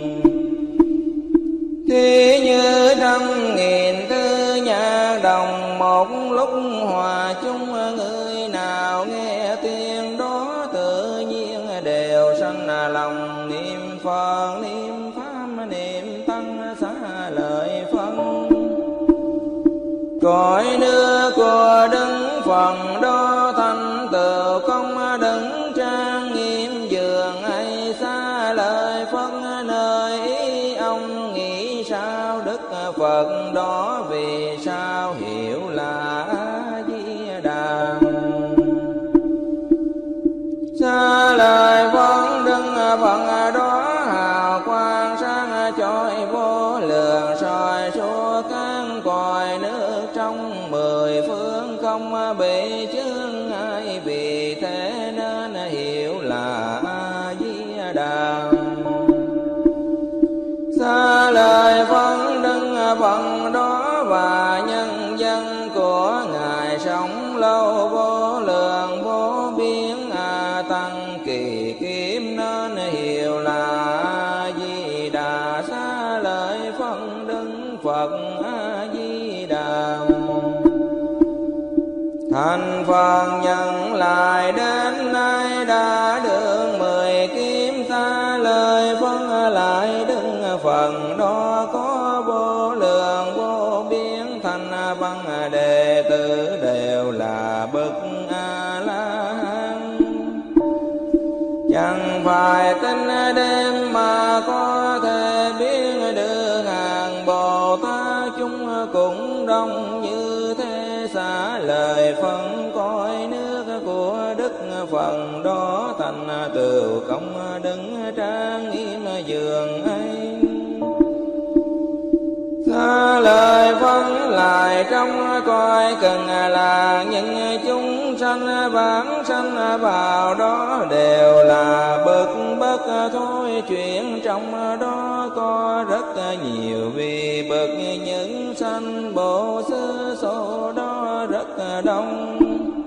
Thì như trăm nghìn tư nhạc đồng một lúc hòa chung, người nào nghe tiếng đó tự nhiên đều sanh lòng niệm Phật niệm pháp niệm tăng. Xá lời phân cõi nước của Đức Phật đó thành tựu công đứng trang nghiêm giường ấy. Xá lời phân nơi ý ông nghĩ sao? Đức Phật đó vì sao hiểu là A Di Đà. Xa lời phân Đức Phật đó hào quang sáng chói vô lượng, soi suốt các cõi nước trong mười phương không bị chướng ngại. Vì thế nên hiểu là A Di Đà. Xa lời phân Đức Phật đó và nhân dân của Ngài biến a tăng kỳ kiếm nên hiệu là A Di Đà. Xá lợi phân đứng Phật A Di Đà. Thành phần nhận lại đến nay đã được mười kiếm. Xá lợi phân lại đứng phần đó có vô lượng vô biên. Thành văn đệ tử đều là bậc A La Hán. Chẳng phải tính đêm mà có thể biết được hàng Bồ Tát chúng cũng đông như thế. Xá lợi phân cõi nước của Đức Phật đó thành tựu công đứng trang nghiêm giường ấy. Xá lợi phân lại trong cõi cần là những chúng sanh vãng sanh vào đó đều là bậc bất thôi. Chuyện trong đó có rất nhiều vì bậc những sanh bộ xứ số đó rất đông.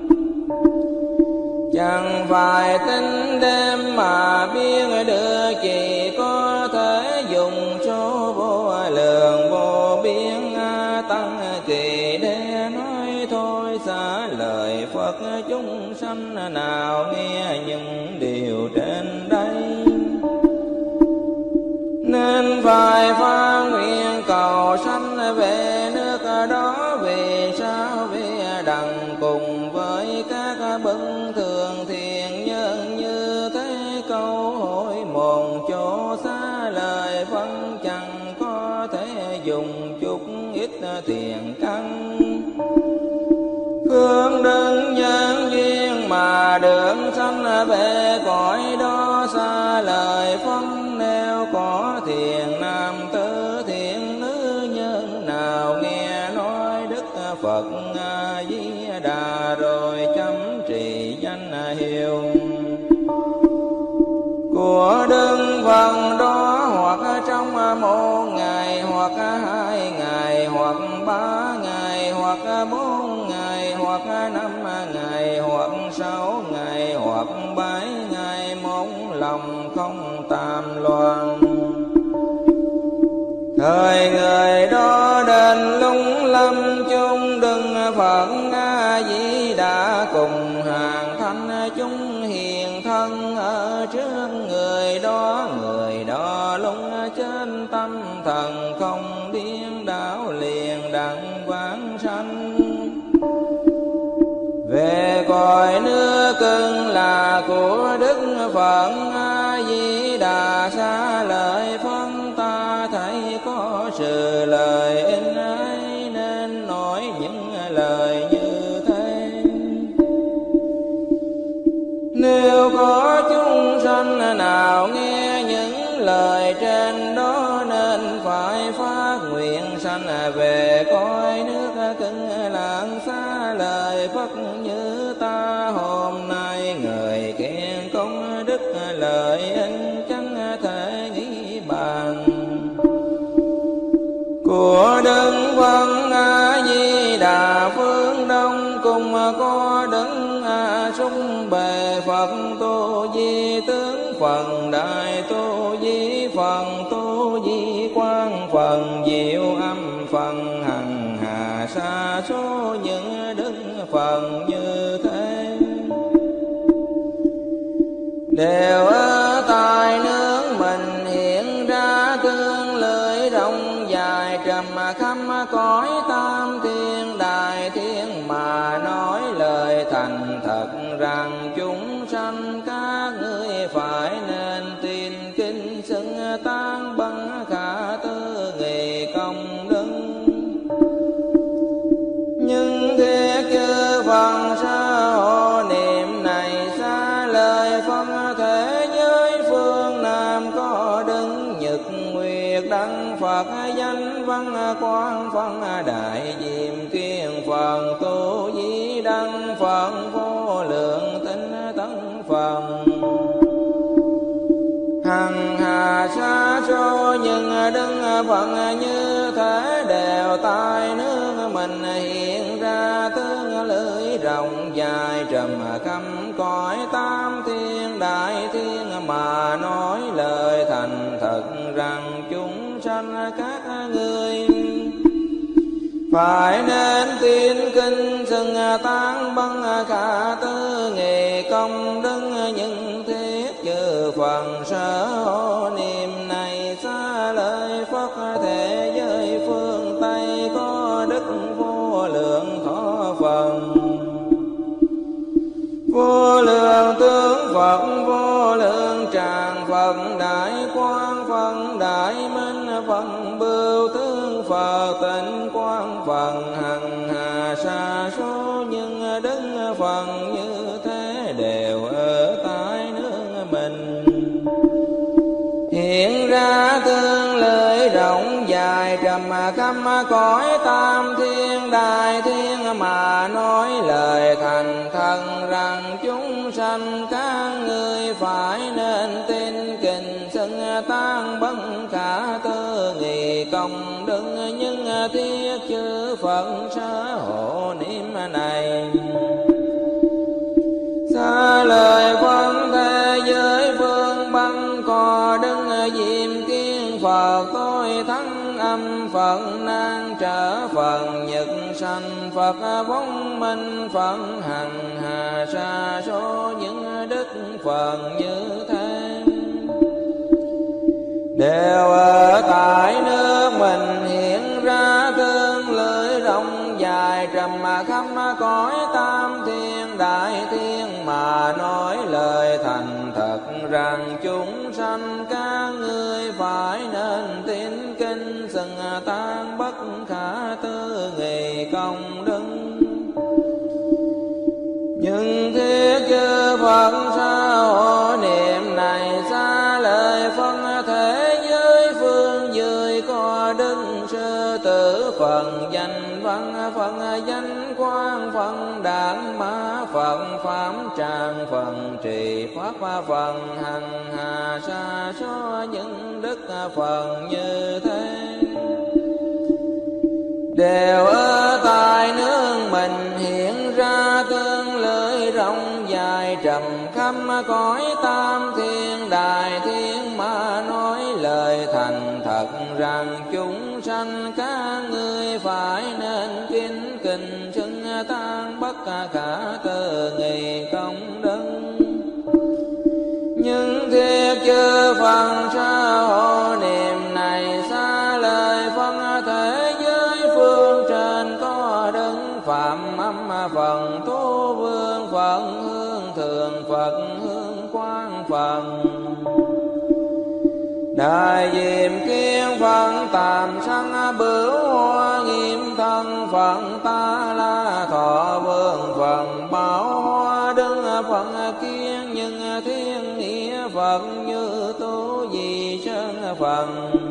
Chẳng phải tính đêm mà biết được, chỉ có thể dùng số vô lượng vô biên a tăng kỳ để nói thôi. Xá lợi Phật chúng sanh nào nghe những điều trên đây, nên phải phát nguyện cầu sanh về nước đó. Vì sao? Vì đặng cùng với các bậc thường thiện nhân như thế câu hỏi một chỗ. Xá lợi phân chẳng có thể dùng chút ít thiện căn, phương đơn nhân duyên mà được sanh về cõi đó. Xá lợi phân nếu có thiện nam tử thiện nữ nhân nào nghe nói Đức Phật A Di Đà rồi chấm trì danh hiệu của Đức Phật đó, hoặc trong một ngày, hoặc hai ngày, hoặc ba ngày, hoặc bốn ngày, hoặc năm ngày, hoặc sáu ngày, hoặc bảy ngày, một lòng không tam loạn. Thời người đó đến lung lâm chung đừng Phật A Di Đà cùng hàng thanh chúng hiền thân ở trước người đó. Người đó lung trên tâm thần không điên đảo liền đặng vãng sanh về cõi nước cưng là của Đức Phật A Di Đà. Xá lợi phân ta thấy có sự lời in ấy nên nói những lời như thế. Nếu có chúng sanh nào nghe những lời trên đó nên phải phát nguyện sanh về cõi nước cưng lạng. Xá lợi Phật như ta hôm nay người khen công đức lợi ích chẳng thể nghĩ bàn của Đức Phật A Di Đà. Phương Đông cùng có Đức A Sung Bề Phật Tu Di Tướng Phần Đại Tu Di Phần Tu Di Quang Phần Diệu Âm Phần Hằng Hà sa số những Đức Phật như thế đều ở tại nước mình hiện ra tương lưỡi rộng dài trầm khắp cõi tam thiên đại thiên mà nói lời thành thật rằng chúng sanh các ngươi phải nên tin kinh xưng tán bằng khả tư nghị công đức. Nhưng thiết chư Phật sa hộ niệm này xa lời phân thế giới phương Nam có đứng nhật nguyệt đăng Phật danh văn quang phân đại diệm kiên Phật tu di đăng Phật vô lượng tinh tấn Phật hằng hà sa số nhưng Đức Phật như thế đều tại nước mình hiện ra tương lưỡi rộng dài trầm khắp cõi tam thiên đại thiên, mà nói lời thành thật rằng chúng sanh các ngươi phải nên tin kinh xưng tán băng khả tư nghề công đức những thiết chư phần sở hộ niệm này xa lời Phật thế giới phương Tây có đức vô lượng khó phần, vô lượng tướng Phật vô lượng tràng Phật đại quang Phật đại minh Phật bưu tướng Phật tịnh quang Phật hằng hà sa số nhưng đức Phật như thế đều ở tại nước mình. Hiện ra tương lời rộng dài trầm khắp cõi tam thiên đại thiên, mà nói lời thành thần rằng chúng sanh các ngươi phải nên tin kinh xưng tán bất khả tư nghị công đức nhưng thiết chư Phật sở hộ niệm này. Xa lời Phật thế giới phương băng có đức diêm kiên Phật tôi thắng âm Phật nan trở Phật nhật sanh Phật bóng minh Phật hằng hà sa số những đức Phật như thế đều ở tại nước mình. Hiện ra tương lưỡi rộng dài trầm khắp cõi tam thiên đại thiên, mà nói lời thành thật rằng chúng sanh các ngươi phải nên tín kinh xưng tán bất khả tư nghị công đức nhưng thiết chư Phật sao hộ niệm này. Xa lời phân thế giới phương dưới có đức sư tử Phật danh văn Phật danh quang Phật đản mã Phật pháp tràng Phật trì pháp Phật hằng hà sa số những đức Phật như thế đều ở tại nước mình. Hiện ra tương lưỡi rộng dài trầm khắp cõi tam thiên đại thiên, mà nói lời thành thật rằng chúng sanh các ngươi phải nên kính kinh xưng tán bất khả tư nghị công đức nhưng thiết chư Phật sao hộ niệm này. Xa lời Phật thế giới phương trên có đức phạm âm Phật tu vương Phật hương thường Phật hương quang Phật đại diệm kiên Phật tạm sanh bửu hoa nghiêm thân Phật ta la thọ vương Phật bảo hoa đứng Phật kiên nhưng thiên nghĩa Phật như tu di sơn Phật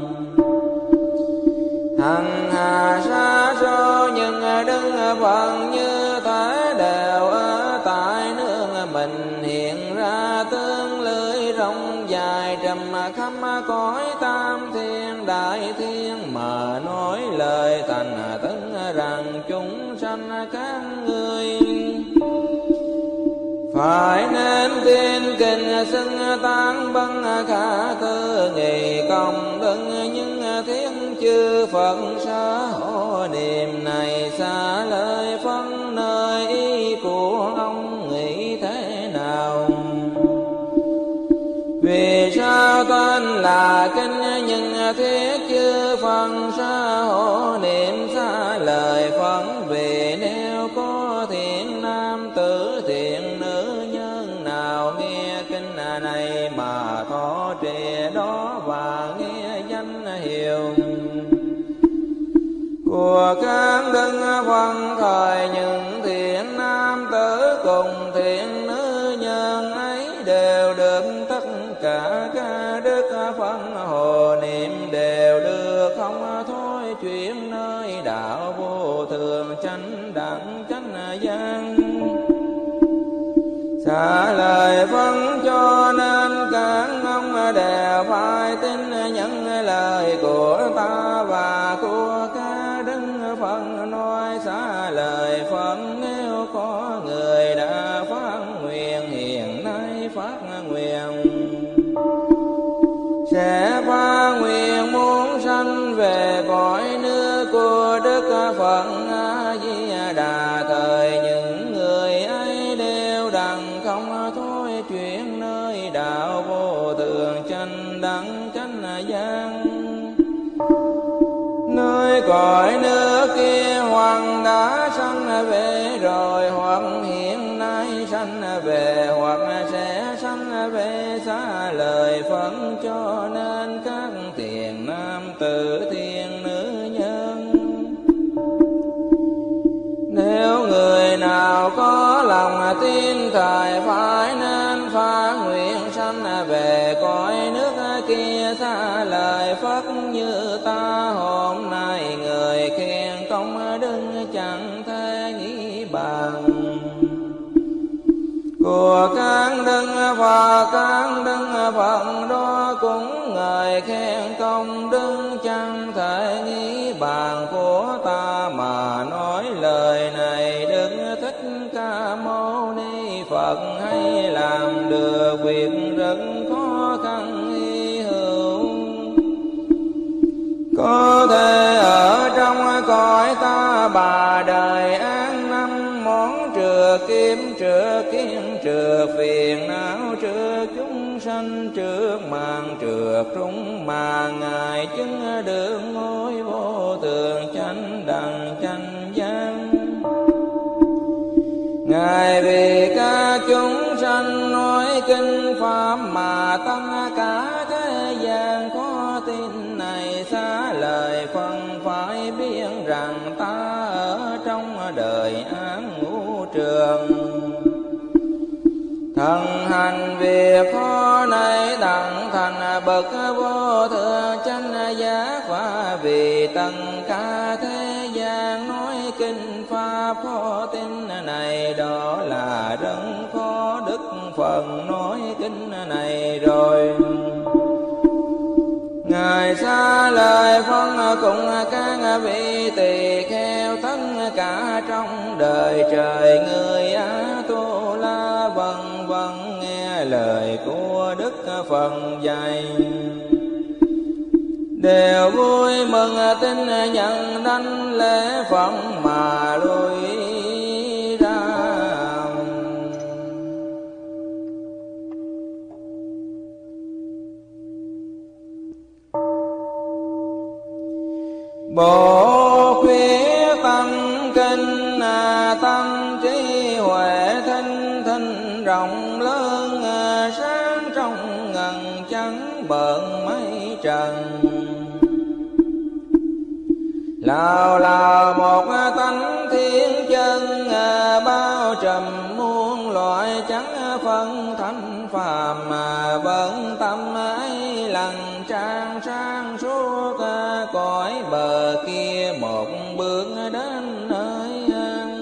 hằng hà sa số nhưng đứng Phật như thế đều ở tại nước mình. Hiện ra tương lưỡi rộng dài trầm khắp cõi tam thiên đại thiên, mà nói lời thành tấn rằng chúng sanh các ngươi phải nên tin kinh xưng tán băng khả tư nghị công đức nhưng thiên chư Phật sở hộ niệm này. Xa lời phân nơi ý của ông nghĩ thế nào? Vì sao tên là kinh nhưng thiết chư Phật sở hộ niệm? Xa lời Phật vì nếu có thiện nam tử thiện nữ nhân nào nghe kinh này mà thọ trì đó và nghe danh hiệu của các đức Phật thời những thiện nam tử cùng thiện nữ nhân ấy đều được tất cả các đức Phật hộ niệm, đều được không thôi chuyển nơi đạo vô thường chánh đẳng chánh giác. Xả lời phân cho nên các ông đều phải tin nhận lời của ta và của các đức Phật nói. Xả lời Phật nếu có người nguyện. Sẽ phát nguyện muốn sanh về cõi nước của Đức Phật A Di Đà. Thời những người ấy đều đặng không thôi chuyển nơi đạo vô thường chánh đẳng chánh giác. Nơi cõi nước kia hoặc đã sanh về rồi, hoặc hiện nay sanh về, hoặc sẽ sanh về xa lời phân. Cho nên các thiện nam tử thiện nữ nhân, nếu người nào có lòng tin thời phải nên phát nguyện sanh về cõi nước kia xa lời Phật. Như ta hôm nay người khen công đức chẳng thể nghĩ bằng của các đức và các đức Phật đó, cũng người khen công đức chẳng thể nghĩ bàn của ta. Mà nói lời này Đức Thích Ca Mâu Ni Phật hay làm được việc rất khó khăn hy hữu, có thể ở trong cõi ta bà đời an năm món trừ kiếm trừ kiến trừ phiền não trừ chúng sanh trước màn trừ trung mà ngài chứng được ngôi vô thường chánh đẳng chánh giác. Ngài vì các chúng sanh nói kinh pháp mà tâm cả thế gian khó tin này xa lời phân phải biết rằng ta ở trong đời án ngũ trường. Thần hành việc khó này đặng thành bậc vô thượng chánh giác. Và vì tất cả thế gian nói kinh pháp khó tin này, đó là rất khó. Đức Phật nói kinh này rồi, Ngài xa lời phân cùng các vị tỳ kheo tất cả trong đời trời người Á Tu La vân vân nghe lời của Đức Phật dạy, đều vui mừng tin nhận đảnh lễ Phật mà lui ra. Bộ khuyết tâm kinh tâm trí huệ thinh thinh rộng lớn, sáng trong ngần trắng bợn mây trần. Lào lào một tánh thiên chân, bao trùm muôn loại trắng phân thanh phàm. Mà vẫn tâm ấy lần trang sang suốt cõi bờ kia, một bước đến nơi an.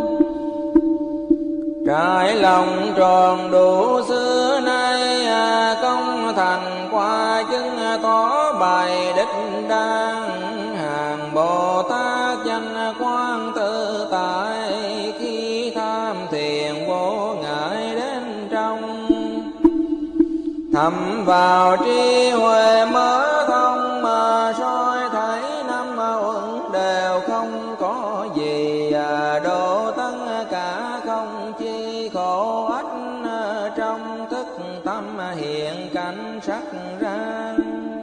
Trải lòng tròn đủ xưa nay, công thành qua chứng tỏ bài đích đang. Hàng Bồ Tát danh quang tự tại, khi tham thiền vô ngại đến trong. Thầm vào trí huệ mở thông, mà soi thấy năm uẩn đều không có gì. Độ tất cả không chi khổ ách, trong thức tâm hiện cảnh sắc ra.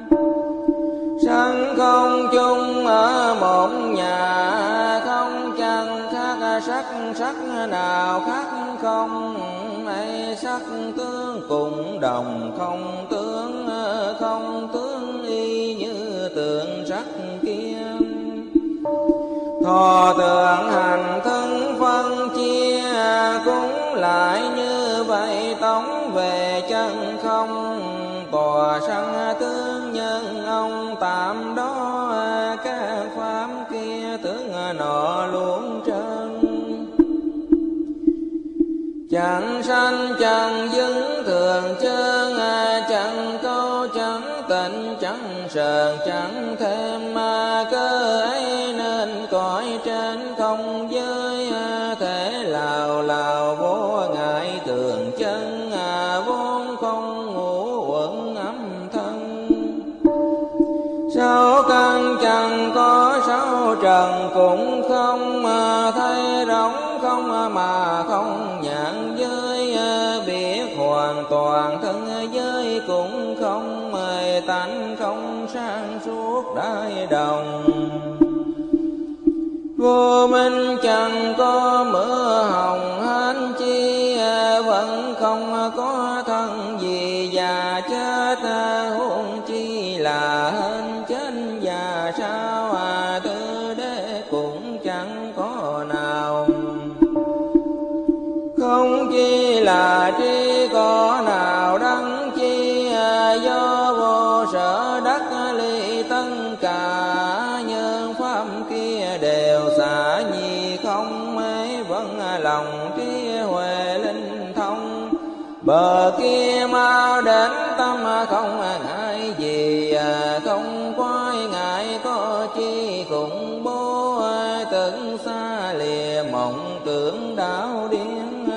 Sân không chung ở một nhà, không chẳng khác sắc sắc nào khác không. Ấy sắc tướng cùng đồng không tướng, không tướng y như tượng sắc kia. Thọ tưởng hành thân phân chia, cũng lại như vậy tống về chân không. Tòa sanh tướng nhân ông tạm đó, các pháp kia tướng nọ luôn trơn. Chẳng sanh chẳng dứng thường chơn, chẳng câu chẳng tịnh chẳng sờn chẳng thêm. Mà cơ ấy nên cõi trên không giới, thể lào lào vô ngại thường chân vốn cũng không thấy rỗng không mà không nhận giới, biết hoàn toàn thân giới cũng không tánh không sang suốt đại đồng. Vô minh chẳng có mưa hồng hán chi, vẫn không có thân gì già chết, huống chi là hên chết già sao à, tư đế cũng chẳng có nào. Không chi là tri có nào đắng chi, do vô sở đắc ly tất cả nhân pháp kia đều xả nhi không mấy, vẫn lòng trí huệ linh thông. Bờ kia mau đến tâm không ngại gì, không quay ngại có chi khủng bố, tưởng xa lìa mộng tưởng đảo điên.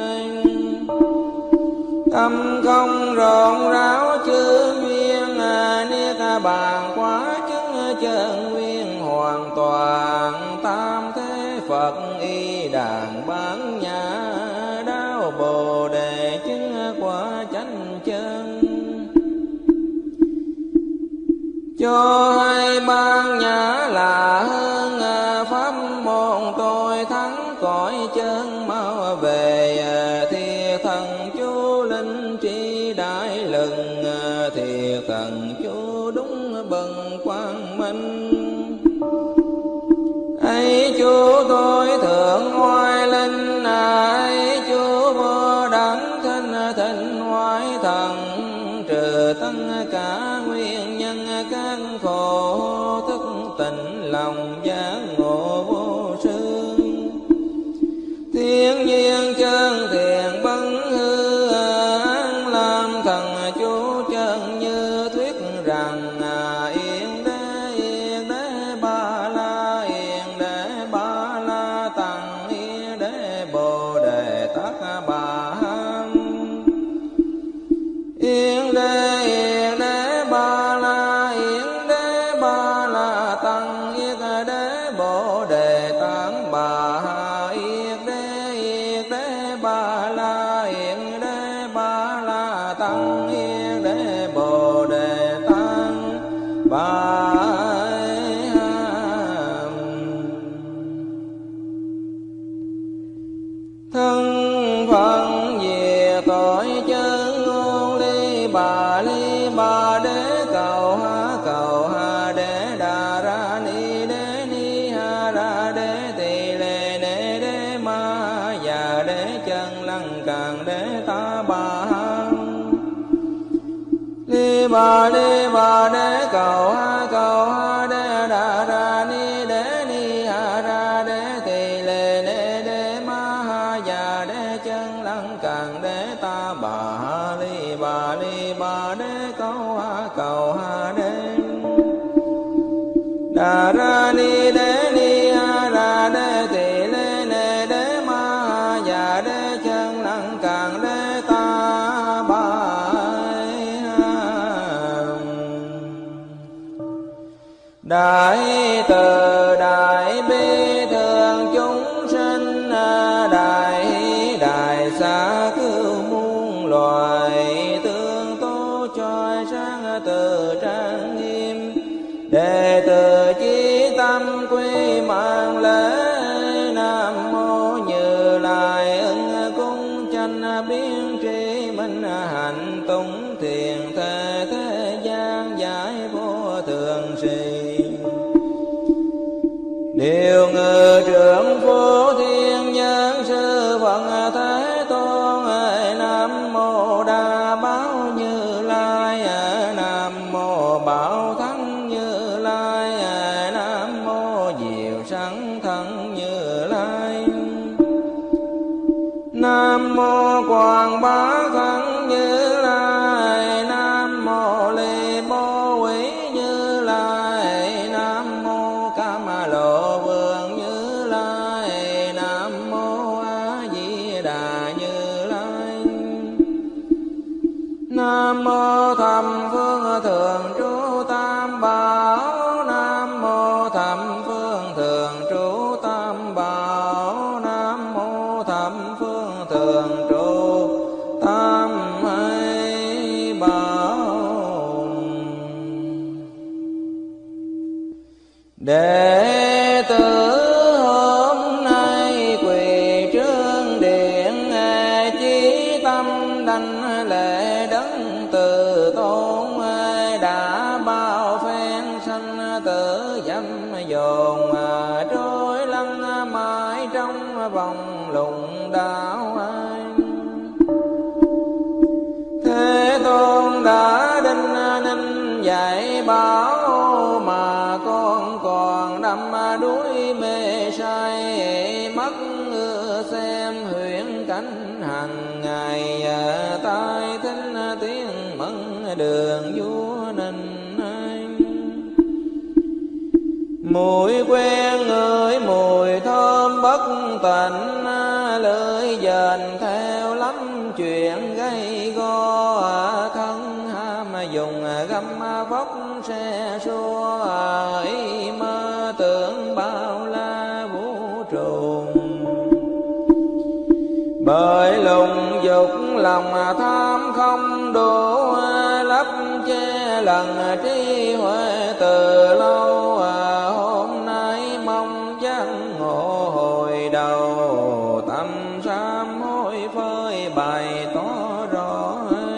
Tâm không rộn ráo chư duyên, niết bàn quá chứng chân nguyên hoàn toàn. Tam thế Phật y đàn bán nhã, đáo bồ đề chứng quả chánh chân. Cho hai ban nhã là hơn pháp môn tôi thắng cõi chân mau về. Thiệt thần chú linh trí đại lừng, thiệt thần chú đúng bần quang minh. Ấy chú tôi thượng oai linh, ấy chú vô đẳng thanh thịnh hoại thần. Trừ tất cả nguyên nhân các khổ, thức tỉnh lòng giác ngộ vô sư. Thiên nhiên chân thiện bấn hư, an làm thần chú chân như thuyết rằng. Yên đế yên đế ba la, yên đế ba la tăng, yên đế bồ đề tát bà ham. Yên đế yên đế ba la, yên đế ba la tăng, yên đế bồ đề tát bà ha. Yên đế yên đế ba la, yên đế ba la tăng, yên đế bồ đề tát bà. Thân phận về tội chân ngôn ly bà ly bà đế cầu ha cầu ha đế đà ra ni đế ni ha ra đế tỳ lê đế đế ma già đế chân lăng càng đế ta bà ha. Ly bà ly bà đế cầu ha cầu ha đế đà ra ni đế ni ha ra đế tỳ lê đế đế ma ha già đế chân lăng càng đế ta bà ha. Ly bà ly bà đế cầu ha cầu ha đế đà ra ni đế ni ha ra đế tỳ lê đế đế ma ha già đế chân lăng càng đế ta bà. Đại từ đại bi thường chúng sinh, đại hỷ đại xá cứu muôn loài. Tương tố choi sáng từ trang nghiêm, đệ tử chí tâm quy mạng lễ. Nam mô Như Lai ưng cung chánh biến tri minh, hạnh tùng thiền thế thế gian giải vô thường sĩ. Điều ngự trưởng phổ thiên nhân sư Phật Thế Tôn. Nam mô Đa Bảo Như Lai, Nam mô Bảo Thắng Như Lai, Nam mô Diệu Sẵn Thân Như Lai, Nam mô Quảng Bá Thân Như Lai, Nam mô Ly Bố Quý Như Lai, Nam mô Cam Lộ Vương Như Lai, Nam mô A Di Đà Như Lai, Nam mô Thầm Phương Thường Trú Tam Bảo, Nam mô Thầm Phương Thường Trú tiếng mừng đường vua Ninh. Mùi quen ngửi mùi thơm bất tịnh, lưỡi dền theo lắm chuyện gây go, thân ham dùng găm vóc xe xua, ý mơ tưởng bao la vũ trụ. Bởi lùng dục lòng tham không đủ, lấp che lần trí huệ từ lâu. Hôm nay mong giác ngộ hồi đầu, tâm sám hối phơi bày tỏ rõ.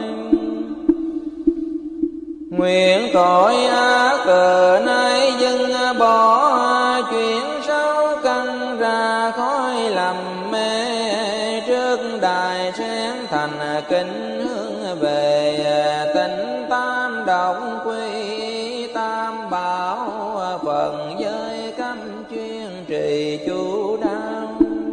Nguyện tội ác cờ nay dừng bỏ, chuyển sáu căn ra khói lầm mê. Trước đài sen thành kính hướng về, tịnh tam động quy tam bảo. Phần giới cấm chuyên trì chú đáo,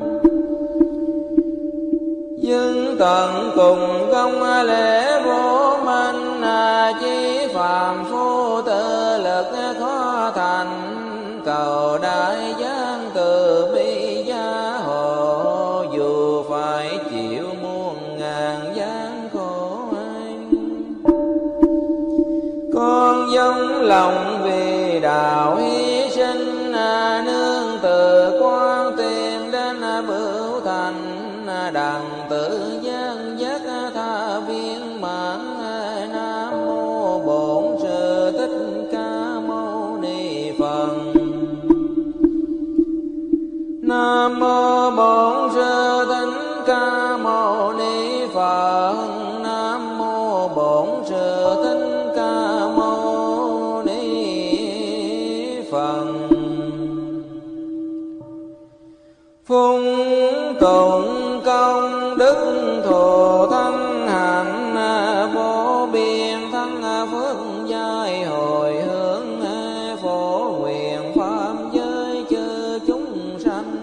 nhưng tận cùng công lễ vô minh. Chí phàm phu tự lực khó thành, cầu đại giang từ bi gia hộ. Dù phải chịu muôn ngàn gian khổ, con dâng lòng vì đạo hy sinh. Nương từ quan tìm đến bửu thành, đặng tự gian giác tha viên mãn. Nam mô Bổn Sư Thích Ca Mâu Ni Phật. Nam mô Bổn Sư Thích Ca Mâu Ni Phật. Nam mô Bổn Sư Thích Ca Mâu Ni Phật. Phung tụng công đức thù thân hạnh, vô biên thân phước giai hồi hướng. Phổ nguyện pháp giới chư chúng sanh,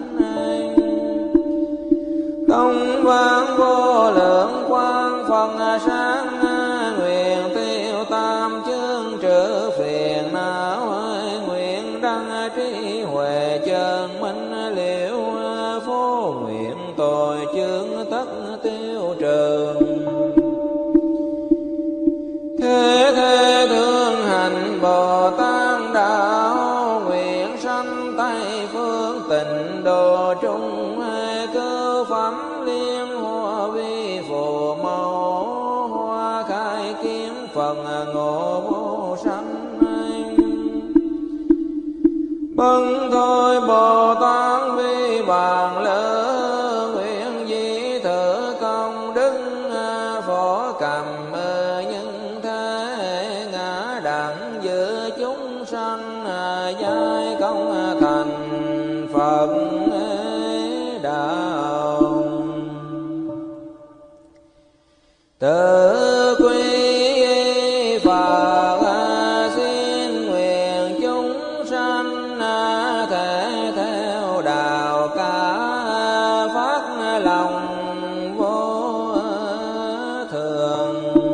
công vang vô lượng quang phần sáng. Nguyện tiêu tam chương trừ phiền não, nguyện đăng trí huệ chân minh liễu. Phổ nguyện tội chương tất tiêu trừ, thế thế thương hành Bồ Tát đạo. Nguyện sanh Tây phương tịnh độ trung, cơ phẩm liên hoa vi phù mẫu. Hoa khai kiến phần ngộ vô sanh, bần thôi Bồ Tát vi bàn lỡ. Nguyện di thử công đức phổ cầm nhân thế. Ngã đẳng giữa chúng sanh, giai công thành Phật đạo. Tự quy Phật xin nguyện chúng sanh, thể theo đạo cả phát lòng vô thường.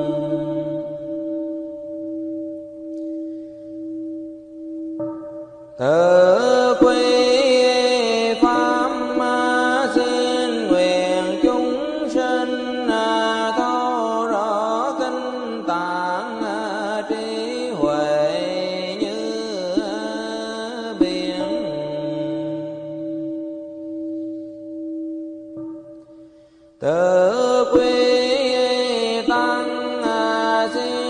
Tự quy pháp xin nguyện chúng sinh, thấu rõ kinh tạng trí huệ như biển. Tự quy tăng xin